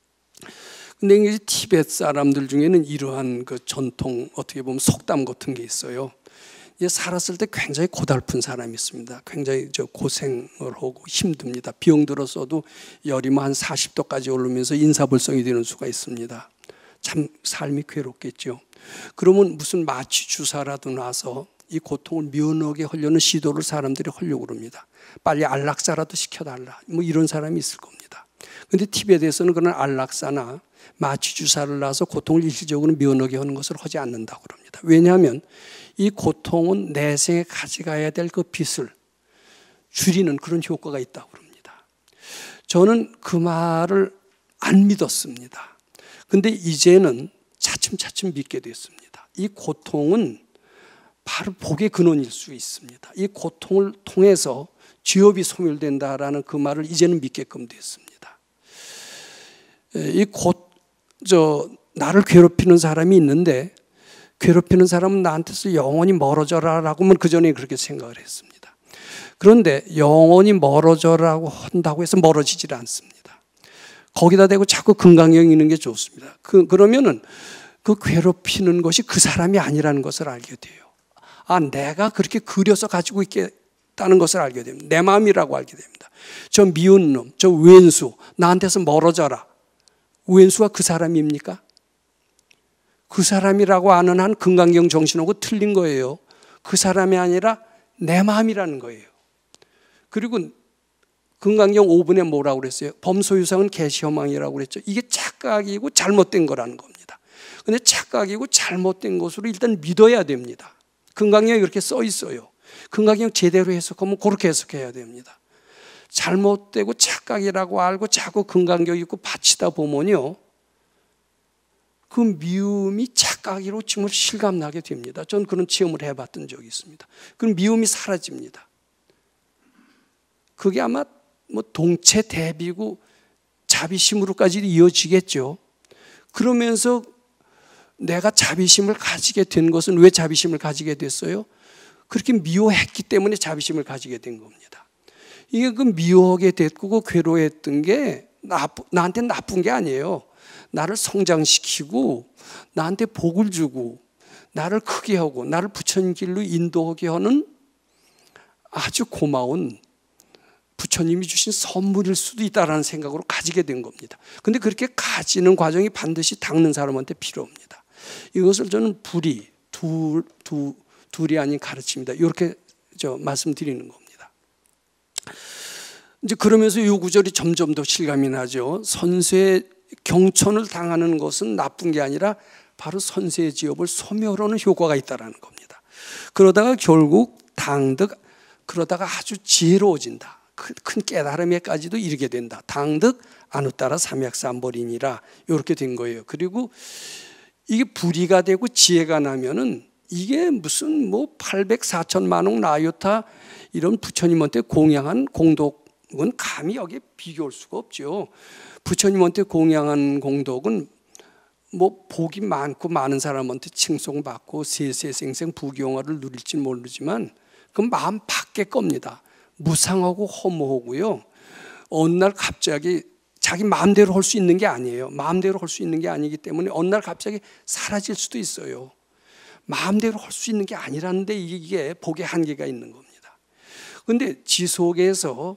근데 이제 티베트 사람들 중에는 이러한 그 전통, 어떻게 보면 속담 같은 게 있어요. 살았을 때 굉장히 고달픈 사람이 있습니다. 굉장히 고생을 하고 힘듭니다. 병 들었어도 열이 한 40도까지 오르면서 인사불성이 되는 수가 있습니다. 참 삶이 괴롭겠죠. 그러면 무슨 마취 주사라도 놔서 이 고통을 면하게 하려는 시도를 사람들이 하려고 합니다. 빨리 안락사라도 시켜달라, 이런 사람이 있을 겁니다. 그런데 티베트에서는 그런 안락사나 마취 주사를 놔서 고통을 일시적으로 면하게 하는 것을 하지 않는다고 합니다. 왜냐하면 이 고통은 내생에 가져가야 될 그 빚을 줄이는 그런 효과가 있다고 합니다. 저는 그 말을 안 믿었습니다. 근데 이제는 차츰차츰 믿게 됐습니다. 이 고통은 바로 복의 근원일 수 있습니다. 이 고통을 통해서 죄업이 소멸된다라는 그 말을 이제는 믿게끔 됐습니다. 나를 괴롭히는 사람이 있는데 괴롭히는 사람은 나한테서 영원히 멀어져라라고만 그전에 그렇게 생각을 했습니다. 그런데 영원히 멀어져라고 한다고 해서 멀어지질 않습니다. 거기다 대고 자꾸 금강경 읽는 게 좋습니다. 그러면은 그 괴롭히는 것이 그 사람이 아니라는 것을 알게 돼요. 아, 내가 그렇게 그려서 가지고 있겠다는 것을 알게 됩니다. 내 마음이라고 알게 됩니다. 저 미운 놈, 저 왼수, 나한테서 멀어져라. 왼수가 그 사람입니까? 그 사람이라고 아는 한 금강경 정신하고 틀린 거예요. 그 사람이 아니라 내 마음이라는 거예요. 그리고 금강경 5분에 뭐라고 그랬어요? 범소유상은 계시허망이라고 그랬죠. 이게 착각이고 잘못된 거라는 겁니다. 근데 착각이고 잘못된 것으로 일단 믿어야 됩니다. 금강경에 그렇게 써 있어요. 금강경 제대로 해석하면 그렇게 해석해야 됩니다. 잘못되고 착각이라고 알고 자꾸 금강경 읽고 바치다 보면요, 그 미움이 착각이로 정말 실감나게 됩니다. 저는 그런 체험을 해봤던 적이 있습니다. 그럼 미움이 사라집니다. 그게 아마 뭐 동체 대비고 자비심으로까지 이어지겠죠. 그러면서 내가 자비심을 가지게 된 것은 왜 자비심을 가지게 됐어요? 그렇게 미워했기 때문에 자비심을 가지게 된 겁니다. 이게 그 미워하게 됐고 그 괴로워했던 게 나한테 나쁜 게 아니에요. 나를 성장시키고 나한테 복을 주고 나를 크게 하고 나를 부처님 길로 인도하게 하는 아주 고마운 부처님이 주신 선물일 수도 있다라는 생각으로 가지게 된 겁니다. 그런데 그렇게 가지는 과정이 반드시 닦는 사람한테 필요합니다. 이것을 저는 둘이 아닌 가르침이다, 이렇게 말씀드리는 겁니다. 이제 그러면서 이 구절이 점점 더 실감이 나죠. 선세 경천을 당하는 것은 나쁜 게 아니라 바로 선세지업을 소멸하는 효과가 있다는 겁니다. 그러다가 결국 당득, 그러다가 아주 지혜로워진다. 큰 깨달음에까지도 이르게 된다. 당득 안웃따라 삼약삼벌이니라, 이렇게 된 거예요. 그리고 이게 불의가 되고 지혜가 나면은 이게 무슨 뭐 800, 4천만억 나요타 이런 부처님한테 공양한 공덕은 감히 여기에 비교할 수가 없죠. 부처님한테 공양한 공덕은 뭐 복이 많고 많은 사람한테 칭송받고 세세생생 부귀영화를 누릴지 모르지만 그건 마음 밖의 겁니다. 무상하고 허무하고요. 어느 날 갑자기 자기 마음대로 할 수 있는 게 아니에요. 마음대로 할 수 있는 게 아니기 때문에 어느 날 갑자기 사라질 수도 있어요. 마음대로 할 수 있는 게 아니라는데 이게 복의 한계가 있는 겁니다. 그런데 지속에서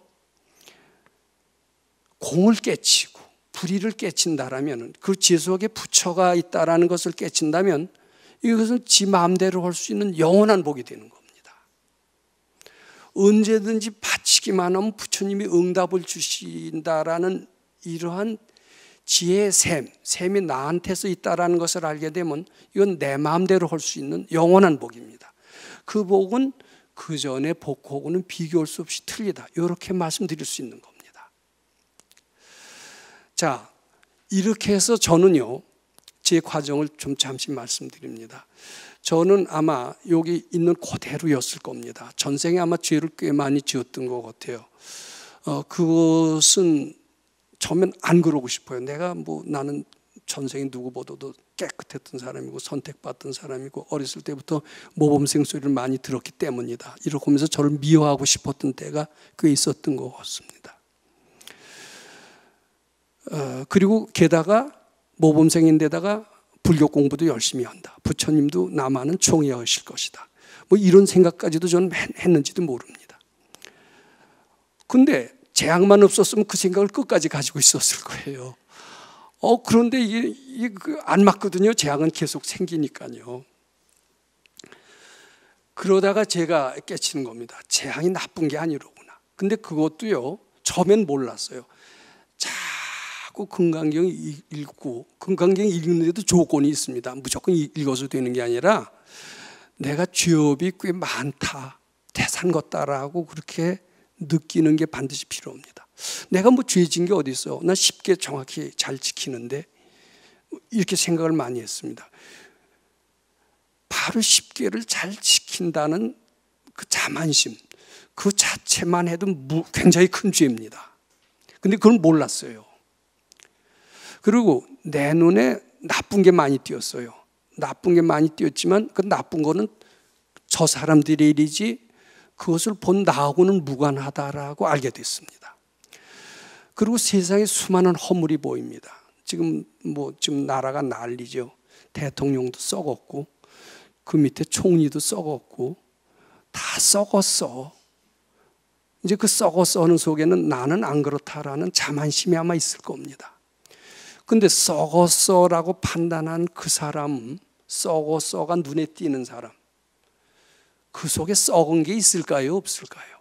공을 깨치고 불의를 깨친다라면, 그 지속에 부처가 있다라는 것을 깨친다면 이것은 지 마음대로 할 수 있는 영원한 복이 되는 겁니다. 언제든지 바치기만 하면 부처님이 응답을 주신다라는 이러한 지혜의 샘이 나한테서 있다라는 것을 알게 되면 이건 내 마음대로 할 수 있는 영원한 복입니다. 그 복은 그 전의 복하고는 비교할 수 없이 틀리다, 이렇게 말씀드릴 수 있는 겁니다. 자, 이렇게 해서 저는요, 제 과정을 좀 잠시 말씀드립니다. 저는 아마 여기 있는 그대로였을 겁니다. 전생에 아마 죄를 꽤 많이 지었던 것 같아요. 그것은 처음엔 안 그러고 싶어요. 내가 뭐 나는 전생에 누구보다도 깨끗했던 사람이고 선택받던 사람이고 어렸을 때부터 모범생 소리를 많이 들었기 때문이다, 이렇게 하면서 저를 미워하고 싶었던 때가 꽤 있었던 것 같습니다. 그리고 게다가 모범생인데다가 불교 공부도 열심히 한다, 부처님도 나만은 총애하실 것이다, 뭐 이런 생각까지도 저는 했는지도 모릅니다. 근데 재앙만 없었으면 그 생각을 끝까지 가지고 있었을 거예요. 그런데 이게 안 맞거든요. 재앙은 계속 생기니까요. 그러다가 제가 깨치는 겁니다. 재앙이 나쁜 게 아니로구나. 근데 그것도요, 처음엔 몰랐어요. 자꾸 금강경 읽고, 금강경 읽는데도 조건이 있습니다. 무조건 읽어서 되는 게 아니라 내가 죄업이 꽤 많다, 대산걷다라고 그렇게 느끼는 게 반드시 필요합니다. 내가 뭐 죄진 게 어디 있어? 나 10개 정확히 잘 지키는데, 이렇게 생각을 많이 했습니다. 바로 10개를 잘 지킨다는 그 자만심, 그 자체만 해도 굉장히 큰 죄입니다. 근데 그걸 몰랐어요. 그리고 내 눈에 나쁜 게 많이 띄었어요. 나쁜 게 많이 띄었지만 그 나쁜 거는 저 사람들의 일이지 그것을 본 나하고는 무관하다라고 알게 됐습니다. 그리고 세상에 수많은 허물이 보입니다. 지금 나라가 난리죠. 대통령도 썩었고 그 밑에 총리도 썩었고 다 썩었어. 이제 그 썩었어 하는 속에는 나는 안 그렇다라는 자만심이 아마 있을 겁니다. 근데 썩었어라고 판단한 그 사람, 썩었어가 눈에 띄는 사람, 그 속에 썩은 게 있을까요? 없을까요?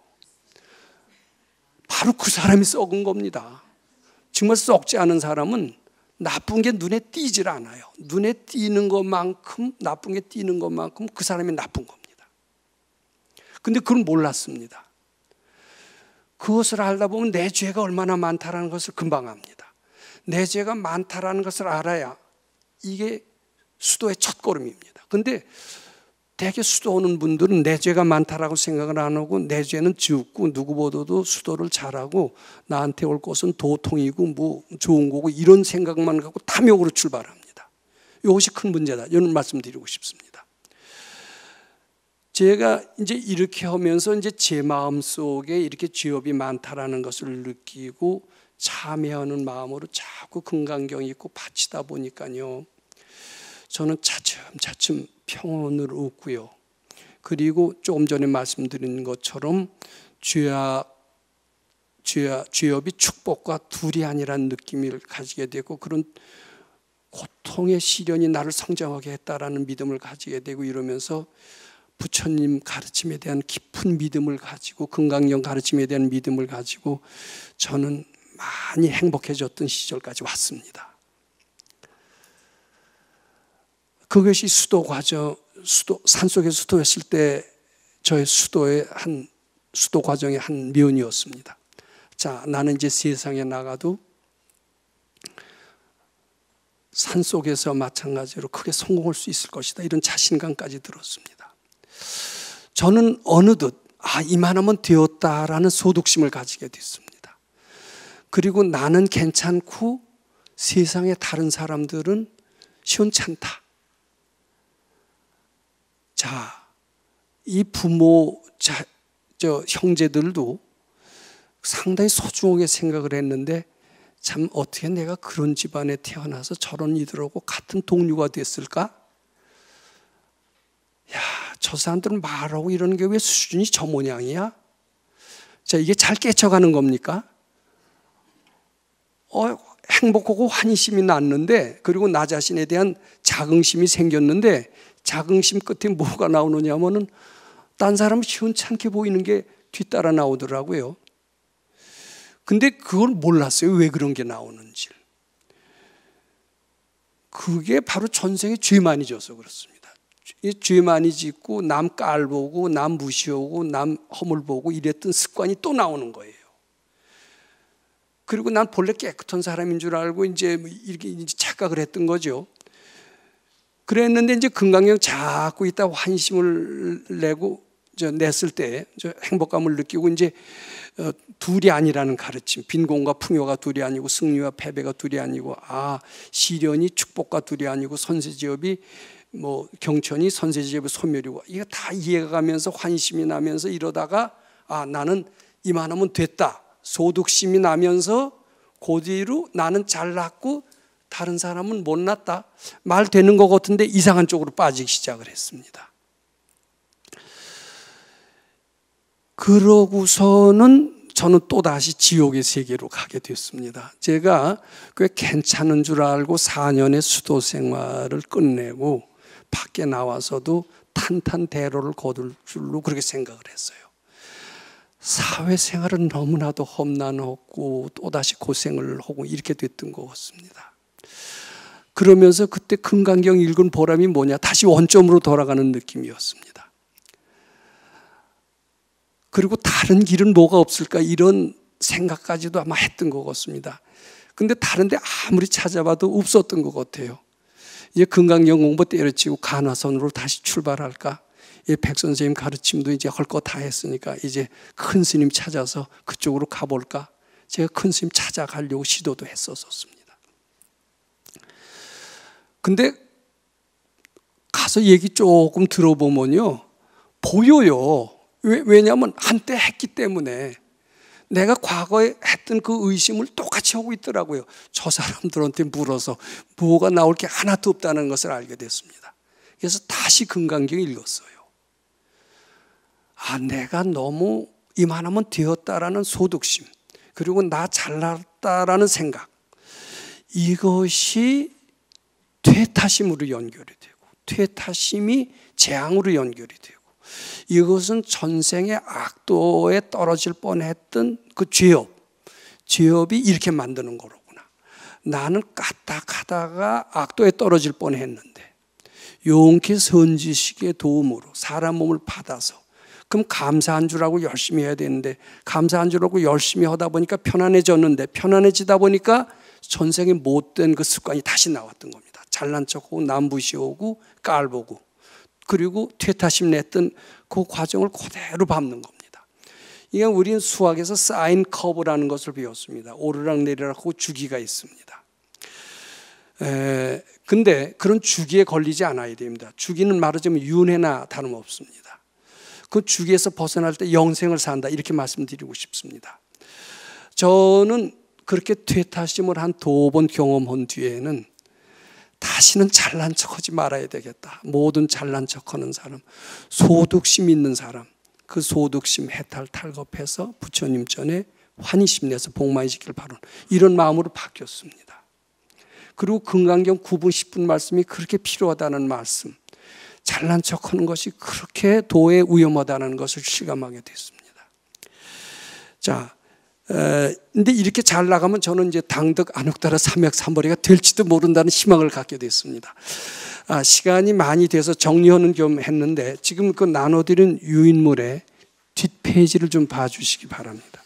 바로 그 사람이 썩은 겁니다. 정말 썩지 않은 사람은 나쁜 게 눈에 띄질 않아요. 눈에 띄는 것만큼, 나쁜 게 띄는 것만큼 그 사람이 나쁜 겁니다. 근데 그걸 몰랐습니다. 그것을 알다 보면 내 죄가 얼마나 많다라는 것을 금방 압니다. 내 죄가 많다라는 것을 알아야 이게 수도의 첫걸음입니다. 근데 대개 수도 오는 분들은 내 죄가 많다라고 생각을 안 하고 내 죄는 지웠고 누구보다도 수도를 잘하고 나한테 올 것은 도통이고 뭐 좋은 거고 이런 생각만 갖고 탐욕으로 출발합니다. 이것이 큰 문제다. 이런 말씀드리고 싶습니다. 제가 이제 이렇게 하면서 이제 제 마음 속에 이렇게 죄업이 많다라는 것을 느끼고 참회하는 마음으로 자꾸 금강경 읽고 바치다 보니까요. 저는 차츰차츰 평온을 얻고요. 그리고 조금 전에 말씀드린 것처럼 죄업이 축복과 둘이 아니라는 느낌을 가지게 되고 그런 고통의 시련이 나를 성장하게 했다라는 믿음을 가지게 되고 이러면서 부처님 가르침에 대한 깊은 믿음을 가지고 금강경 가르침에 대한 믿음을 가지고 저는 많이 행복해졌던 시절까지 왔습니다. 그것이 수도 과정, 산속에 수도했을 때 저의 수도 과정의 한 면이었습니다. 자, 나는 이제 세상에 나가도 산속에서 마찬가지로 크게 성공할 수 있을 것이다. 이런 자신감까지 들었습니다. 저는 어느덧 이만하면 되었다라는 소득심을 가지게 됐습니다. 그리고 나는 괜찮고 세상의 다른 사람들은 시원찮다. 자, 이 부모, 형제들도 상당히 소중하게 생각을 했는데 참 어떻게 내가 그런 집안에 태어나서 저런 이들하고 같은 동료가 됐을까? 야, 저 사람들은 말하고 이러는 게 왜 수준이 저 모양이야? 자, 이게 잘 깨쳐가는 겁니까? 행복하고 환희심이 났는데 그리고 나 자신에 대한 자긍심이 생겼는데 자긍심 끝에 뭐가 나오느냐 하면은 딴 사람은 시원찮게 보이는 게 뒤따라 나오더라고요. 근데 그걸 몰랐어요. 왜 그런 게 나오는지. 그게 바로 전생에 죄 많이 져서 그렇습니다. 죄 많이 짓고 남 깔보고 남 무시하고 남 허물 보고 이랬던 습관이 또 나오는 거예요. 그리고 난 본래 깨끗한 사람인 줄 알고 이제 이렇게 착각을 했던 거죠. 그랬는데 이제 금강경 자꾸 있다 환심을 냈을 때 행복감을 느끼고 이제 둘이 아니라는 가르침, 빈곤과 풍요가 둘이 아니고 승리와 패배가 둘이 아니고 시련이 축복과 둘이 아니고 선세지업이 경천이 선세지업의 소멸이고 이거 다 이해가 가면서 환심이 나면서 이러다가 나는 이만하면 됐다. 소득심이 나면서 그 뒤로 나는 잘났고 다른 사람은 못났다. 말 되는 것 같은데 이상한 쪽으로 빠지기 시작을 했습니다. 그러고서는 저는 또다시 지옥의 세계로 가게 됐습니다. 제가 꽤 괜찮은 줄 알고 4년의 수도 생활을 끝내고 밖에 나와서도 탄탄대로를 거둘 줄로 그렇게 생각을 했어요. 사회생활은 너무나도 험난하고 또다시 고생을 하고 이렇게 됐던 것 같습니다. 그러면서 그때 금강경 읽은 보람이 뭐냐? 다시 원점으로 돌아가는 느낌이었습니다. 그리고 다른 길은 뭐가 없을까? 이런 생각까지도 아마 했던 것 같습니다. 근데 다른 데 아무리 찾아봐도 없었던 것 같아요. 이제 금강경 공부 때려치고 간화선으로 다시 출발할까? 백 선생님 가르침도 이제 할 거 다 했으니까 이제 큰 스님 찾아서 그쪽으로 가볼까? 제가 큰 스님 찾아가려고 시도도 했었습니다. 근데 가서 얘기 조금 들어보면요, 보여요. 왜냐하면 한때 했기 때문에 내가 과거에 했던 그 의심을 똑같이 하고 있더라고요. 저 사람들한테 물어서 뭐가 나올 게 하나도 없다는 것을 알게 됐습니다. 그래서 다시 금강경 읽었어요. 아, 내가 너무 이만하면 되었다라는 소득심, 그리고 나 잘났다라는 생각, 이것이 퇴타심으로 연결이 되고, 퇴타심이 재앙으로 연결이 되고, 이것은 전생의 악도에 떨어질 뻔했던 그 죄업이 이렇게 만드는 거로구나. 나는 까딱하다가 악도에 떨어질 뻔했는데 용케 선지식의 도움으로 사람 몸을 받아서, 그럼 감사한 줄 알고 열심히 해야 되는데 감사한 줄 알고 열심히 하다 보니까 편안해졌는데, 편안해지다 보니까 전생에 못된 그 습관이 다시 나왔던 겁니다. 잘난 척하고 남부시하고 깔보고, 그리고 퇴타심 냈던 그 과정을 그대로 밟는 겁니다. 이게 우리는 수학에서 사인 커브라는 것을 배웠습니다. 오르락내리락하고 주기가 있습니다. 근데 그런 주기에 걸리지 않아야 됩니다. 주기는 말하자면 윤회나 다름없습니다. 그 주기에서 벗어날 때 영생을 산다, 이렇게 말씀드리고 싶습니다. 저는 그렇게 퇴타심을 한 2번 경험한 뒤에는 다시는 잘난 척하지 말아야 되겠다. 모든 잘난 척하는 사람, 소득심 있는 사람, 그 소득심 해탈 탈겁해서 부처님 전에 환희심 내서 복 많이 지길 바라는 이런 마음으로 바뀌었습니다. 그리고 금강경 9분 10분 말씀이 그렇게 필요하다는 말씀, 잘난 척하는 것이 그렇게 도에 위험하다는 것을 실감하게 됐습니다. 자, 근데 이렇게 잘 나가면 저는 이제 당덕 안혹다라 삼맥삼벌이가 될지도 모른다는 희망을 갖게 됐습니다. 시간이 많이 돼서 정리하는 겸 했는데, 지금 그 나눠드린 유인물의 뒷페이지를 좀 봐주시기 바랍니다.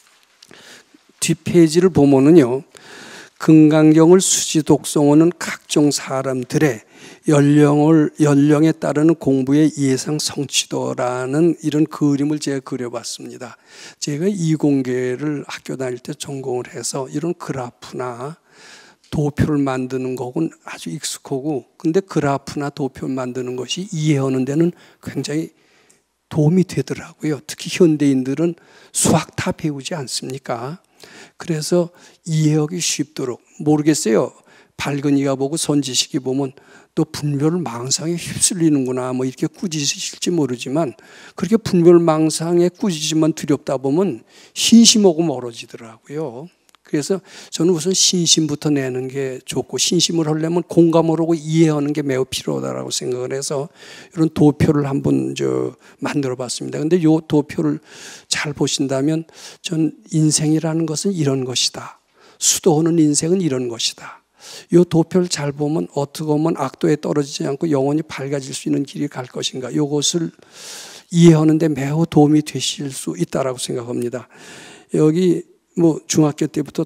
뒷페이지를 보면은요, 금강경을 수지 독송하는 각종 사람들의 연령에 따르는 공부의 예상 성취도라는 이런 그림을 제가 그려봤습니다. 제가 이공계를 학교 다닐 때 전공을 해서 이런 그래프나 도표를 만드는 것은 아주 익숙하고, 근데 그래프나 도표를 만드는 것이 이해하는 데는 굉장히 도움이 되더라고요. 특히 현대인들은 수학 다 배우지 않습니까? 그래서 이해하기 쉽도록, 모르겠어요. 발근이가 보고 선지식이 보면 또 분별망상에 휩쓸리는구나, 뭐 이렇게 꾸짖으실지 모르지만, 그렇게 분별망상에 꾸짖으면 두렵다 보면 신심하고 멀어지더라고요. 그래서 저는 우선 신심부터 내는 게 좋고, 신심을 하려면 공감을 하고 이해하는 게 매우 필요하다고 생각을 해서 이런 도표를 한번 만들어 봤습니다. 근데 이 도표를 잘 보신다면, 전 인생이라는 것은 이런 것이다, 수도하는 인생은 이런 것이다, 이 도표를 잘 보면 어떻게 보면 악도에 떨어지지 않고 영원히 밝아질 수 있는 길이 갈 것인가, 이것을 이해하는 데 매우 도움이 되실 수 있다고 생각합니다. 여기 뭐 중학교 때부터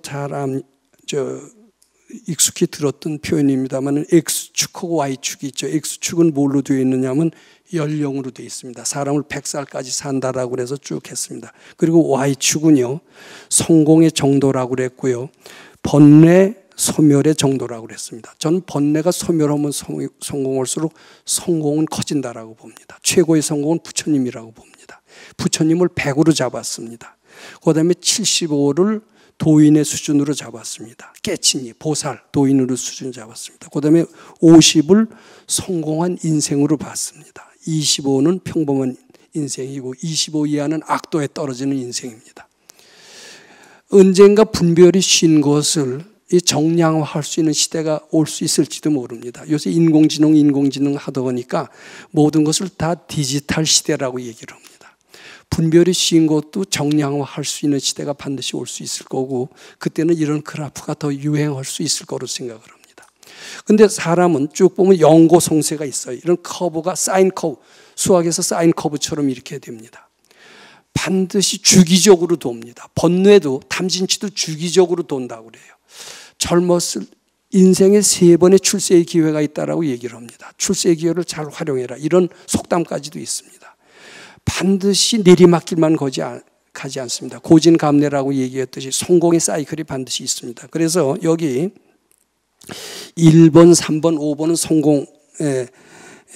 익숙히 들었던 표현입니다만, X축하고 Y축이 있죠. X축은 뭘로 되어 있느냐면 연령으로 되어 있습니다. 사람을 100살까지 산다라고 그래서 쭉 했습니다. 그리고 Y축은요, 성공의 정도라고 그랬고요, 번뇌 소멸의 정도라고 그랬습니다. 저는 번뇌가 소멸하면 성공할수록 성공은 커진다라고 봅니다. 최고의 성공은 부처님이라고 봅니다. 부처님을 100으로 잡았습니다. 그 다음에 75를 도인의 수준으로 잡았습니다. 깨치니, 보살, 도인으로 수준 잡았습니다. 그 다음에 50을 성공한 인생으로 봤습니다. 25는 평범한 인생이고 25 이하는 악도에 떨어지는 인생입니다. 언젠가 분별이 쉰 것을 정량화할 수 있는 시대가 올 수 있을지도 모릅니다. 요새 인공지능 하다 보니까 모든 것을 다 디지털 시대라고 얘기를 합니다. 분별이 쉰 것도 정량화할 수 있는 시대가 반드시 올 수 있을 거고, 그때는 이런 그래프가 더 유행할 수 있을 거로 생각을 합니다. 근데 사람은 쭉 보면 연고송세가 있어요. 이런 커브가 사인 커브, 수학에서 사인 커브처럼 이렇게 됩니다. 반드시 주기적으로 돕니다. 번뇌도, 탐진치도 주기적으로 돈다고 그래요. 젊었을 인생에 3번의 출세의 기회가 있다라고 얘기를 합니다. 출세의 기회를 잘 활용해라, 이런 속담까지도 있습니다. 반드시 내리막길만 가지 않습니다. 고진감래라고 얘기했듯이 성공의 사이클이 반드시 있습니다. 그래서 여기 1번, 3번, 5번은 성공의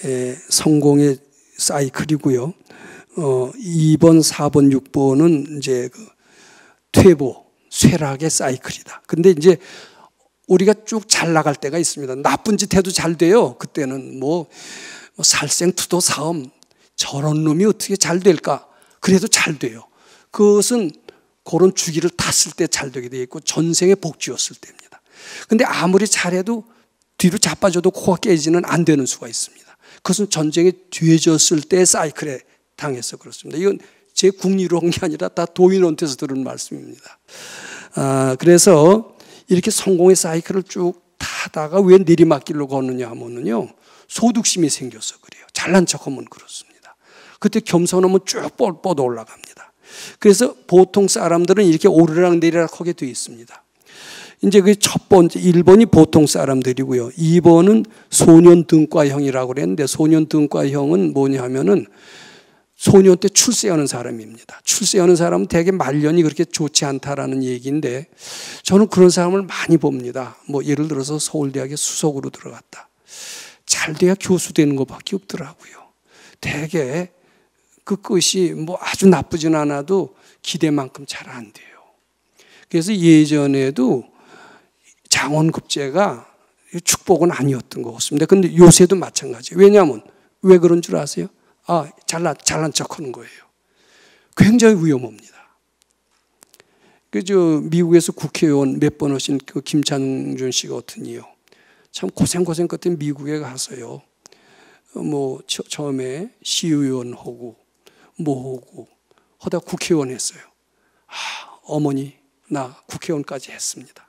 성공의 사이클이고요. 2번, 4번, 6번은 이제 그 퇴보, 쇠락의 사이클이다. 근데 이제 우리가 쭉 잘 나갈 때가 있습니다. 나쁜 짓 해도 잘 돼요. 그때는 뭐 살생투도 사음, 저런 놈이 어떻게 잘 될까? 그래도 잘 돼요. 그것은 그런 주기를 탔을 때 잘 되게 되어 있고 전생에 복주였을 때입니다. 근데 아무리 잘해도 뒤로 자빠져도 코가 깨지는 안 되는 수가 있습니다. 그것은 전쟁에 뒤져졌을 때의 사이클에 당해서 그렇습니다. 이건 제 국리로 한 게 아니라 다 도인원한테서 들은 말씀입니다. 그래서 이렇게 성공의 사이클을 쭉 타다가 왜 내리막길로 걷느냐 하면요, 소득심이 생겨서 그래요. 잘난 척하면 그렇습니다. 그때 겸손하면 쭉 뻗어 올라갑니다. 그래서 보통 사람들은 이렇게 오르락 내리락 하게 되어 있습니다. 이제 그 첫 번째 1번이 보통 사람들이고요. 2번은 소년 등과형이라고 그랬는데 소년 등과형은 뭐냐 하면은 소년 때 출세하는 사람입니다. 출세하는 사람은 되게 말년이 그렇게 좋지 않다라는 얘기인데 저는 그런 사람을 많이 봅니다. 뭐 예를 들어서 서울대학에 수석으로 들어갔다. 잘 돼야 교수 되는 것밖에 없더라고요. 되게 그 끝이 뭐 아주 나쁘진 않아도 기대만큼 잘 안 돼요. 그래서 예전에도 장원급제가 축복은 아니었던 것 같습니다. 그런데 요새도 마찬가지예요. 왜냐하면 왜 그런 줄 아세요? 잘난 척 하는 거예요. 굉장히 위험합니다. 미국에서 국회의원 몇 번 하신 그 김창준 씨 같으니요. 참 고생 끝에 미국에 가서요. 뭐 처음에 시의원 하고 하다 국회의원 했어요. 어머니 나 국회의원까지 했습니다.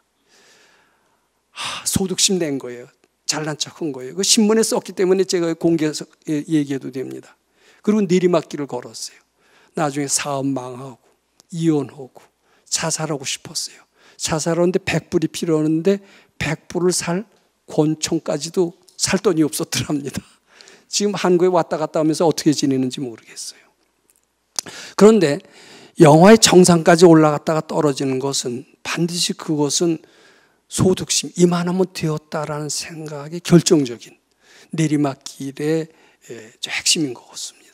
소득심 낸 거예요. 잘난 척한 거예요. 그 신문에 썼기 때문에 제가 공개해서 얘기해도 됩니다. 그리고 내리막길을 걸었어요. 나중에 사업 망하고 이혼하고 자살하고 싶었어요. 자살하는데 100불이 필요했는데 100불을 살 권총까지도 살 돈이 없었더랍니다. 지금 한국에 왔다 갔다 하면서 어떻게 지내는지 모르겠어요. 그런데 영화의 정상까지 올라갔다가 떨어지는 것은 반드시 그것은 소득심, 이만하면 되었다라는 생각이 결정적인 내리막길의 핵심인 것 같습니다.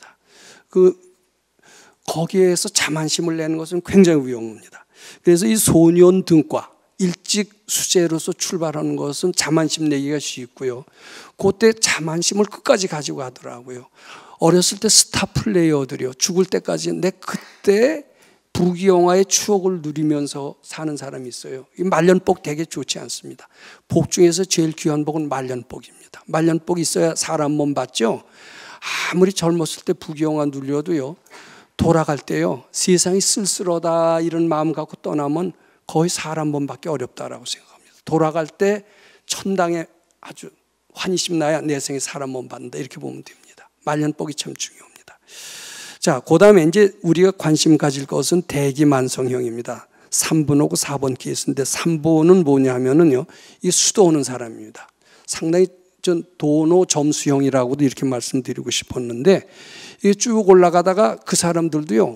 거기에서 자만심을 내는 것은 굉장히 위험합니다. 그래서 이 소년 등과 일찍 수재로서 출발하는 것은 자만심 내기가 쉽고요. 그때 자만심을 끝까지 가지고 가더라고요. 어렸을 때 스타 플레이어들이요. 죽을 때까지 내 그때 부귀영화의 추억을 누리면서 사는 사람이 있어요. 이 말년복 되게 좋지 않습니다. 복 중에서 제일 귀한 복은 말년복입니다. 말년복이 있어야 사람 몸 받죠. 아무리 젊었을 때 부귀영화 누려도요, 돌아갈 때요, 세상이 쓸쓸하다 이런 마음 갖고 떠나면 거의 사람 몸 받기 어렵다라고 생각합니다. 돌아갈 때 천당에 아주 환희심 나야 내 생에 사람 몸 받는다 이렇게 보면 됩니다. 말년복이 참 중요합니다. 자, 그 다음에 이제 우리가 관심 가질 것은 대기만성형입니다. 3번하고 4번 케이스인데 3번은 뭐냐 하면은요, 이 수도하는 사람입니다. 상당히 전 도노 점수형이라고도 이렇게 말씀드리고 싶었는데 이게 쭉 올라가다가 그 사람들도요,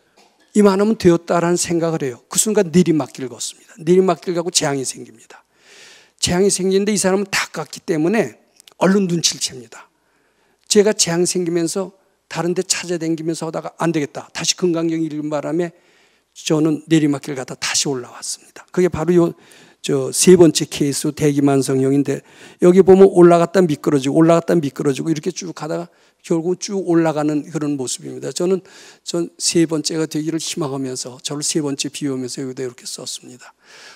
이만하면 되었다라는 생각을 해요. 그 순간 내리막길 걷습니다. 내리막길 가고 재앙이 생깁니다. 재앙이 생기는데 이 사람은 다 깠기 때문에 얼른 눈치를 챕니다. 제가 재앙 생기면서 다른 데 찾아다니면서 하다가 안 되겠다. 다시 금강경 읽은 바람에 저는 내리막길 가다 다시 올라왔습니다. 그게 바로 세 번째 케이스 대기만성형인데 여기 보면 올라갔다 미끄러지고 이렇게 쭉 가다가 결국 쭉 올라가는 그런 모습입니다. 전 세 번째가 되기를 희망하면서 저를 세 번째 비우면서 여기다 이렇게 썼습니다.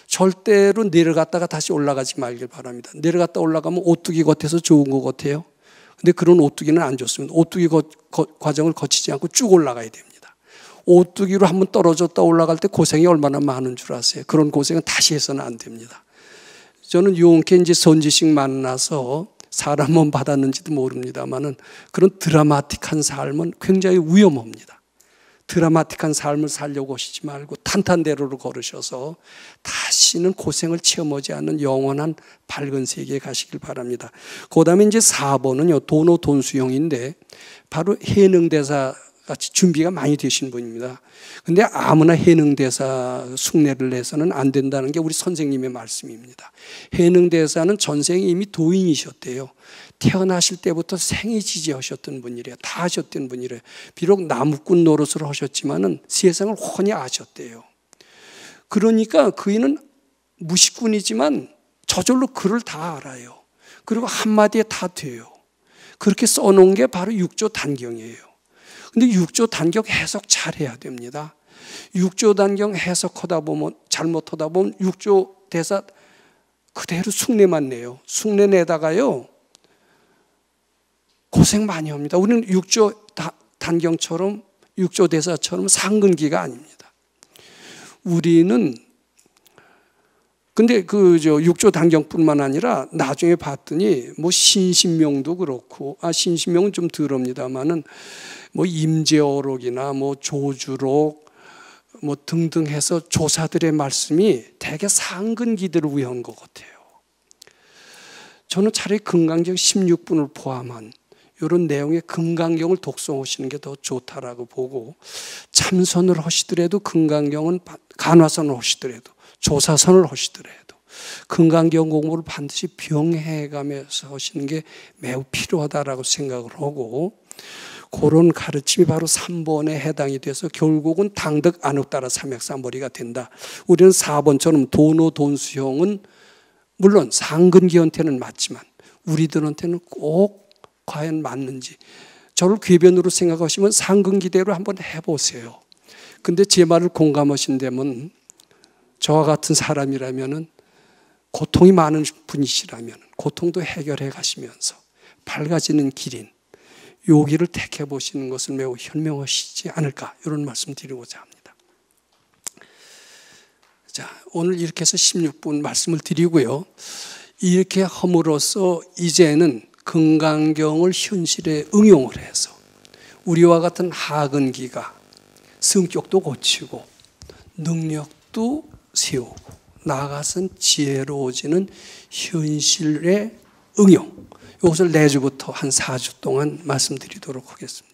절대로 내려갔다가 다시 올라가지 말길 바랍니다. 내려갔다 올라가면 오뚜기 겉에서 좋은 것 같아요. 근데 그런 오뚜기는 안 좋습니다. 오뚜기 과정을 거치지 않고 쭉 올라가야 됩니다. 오뚜기로 한번 떨어졌다 올라갈 때 고생이 얼마나 많은 줄 아세요? 그런 고생은 다시 해서는 안 됩니다. 저는 용케 이제 선지식 만나서 사람 몸 받았는지도 모릅니다만은 그런 드라마틱한 삶은 굉장히 위험합니다. 드라마틱한 삶을 살려고 하시지 말고 탄탄대로로 걸으셔서 다시는 고생을 체험하지 않는 영원한 밝은 세계에 가시길 바랍니다. 그 다음에 이제 4번은요, 도노 돈수형인데 바로 해능대사 같이 준비가 많이 되신 분입니다. 근데 아무나 해능대사 숭례를 해서는 안 된다는 게 우리 선생님의 말씀입니다. 해능대사는 전생에 이미 도인이셨대요. 태어나실 때부터 생애지지하셨던 분이래요. 다 하셨던 분이래요. 비록 나무꾼 노릇을 하셨지만은 세상을 훤히 아셨대요. 그러니까 그이는 무식꾼이지만 저절로 글을 다 알아요. 그리고 한마디에 다 돼요. 그렇게 써놓은 게 바로 육조 단경이에요. 근데 육조 단경 해석 잘해야 됩니다. 육조 단경 해석하다 보면 잘못하다 보면 육조 대사 그대로 숭례만 내요. 숭례 내다가요 고생 많이 합니다. 우리는 육조 단경처럼 육조 대사처럼 상근기가 아닙니다. 우리는 근데 육조 단경뿐만 아니라 나중에 봤더니 뭐 신신명도 그렇고 신신명은 좀 덜합니다만은 뭐 임재어록이나 뭐 조주록 뭐 등등 해서 조사들의 말씀이 대개 상근기들을 위한 것 같아요. 저는 차라리 금강경 16분을 포함한 이런 내용의 금강경을 독송하시는 게 더 좋다라고 보고 참선을 하시더라도 금강경은 간화선을 하시더라도 조사선을 하시더라도 금강경 공부를 반드시 병해가면서 하시는 게 매우 필요하다라고 생각을 하고 그런 가르침이 바로 3번에 해당이 돼서 결국은 당득 안혹 따라 삼맥삼벌이가 된다. 우리는 4번처럼 도노돈수형은 물론 상근기한테는 맞지만 우리들한테는 꼭 과연 맞는지 저를 궤변으로 생각하시면 상근기대로 한번 해보세요. 근데 제 말을 공감하신다면 저와 같은 사람이라면 고통이 많은 분이시라면 고통도 해결해 가시면서 밝아지는 길인 요 길을 택해 보시는 것은 매우 현명하시지 않을까 이런 말씀 드리고자 합니다. 자, 오늘 이렇게 해서 16분 말씀을 드리고요. 이렇게 함으로써 이제는 금강경을 현실에 응용을 해서 우리와 같은 하근기가 성격도 고치고 능력도 세우고 나아가선 지혜로워지는 현실의 응용 이것을 내주부터 한 4주 동안 말씀드리도록 하겠습니다.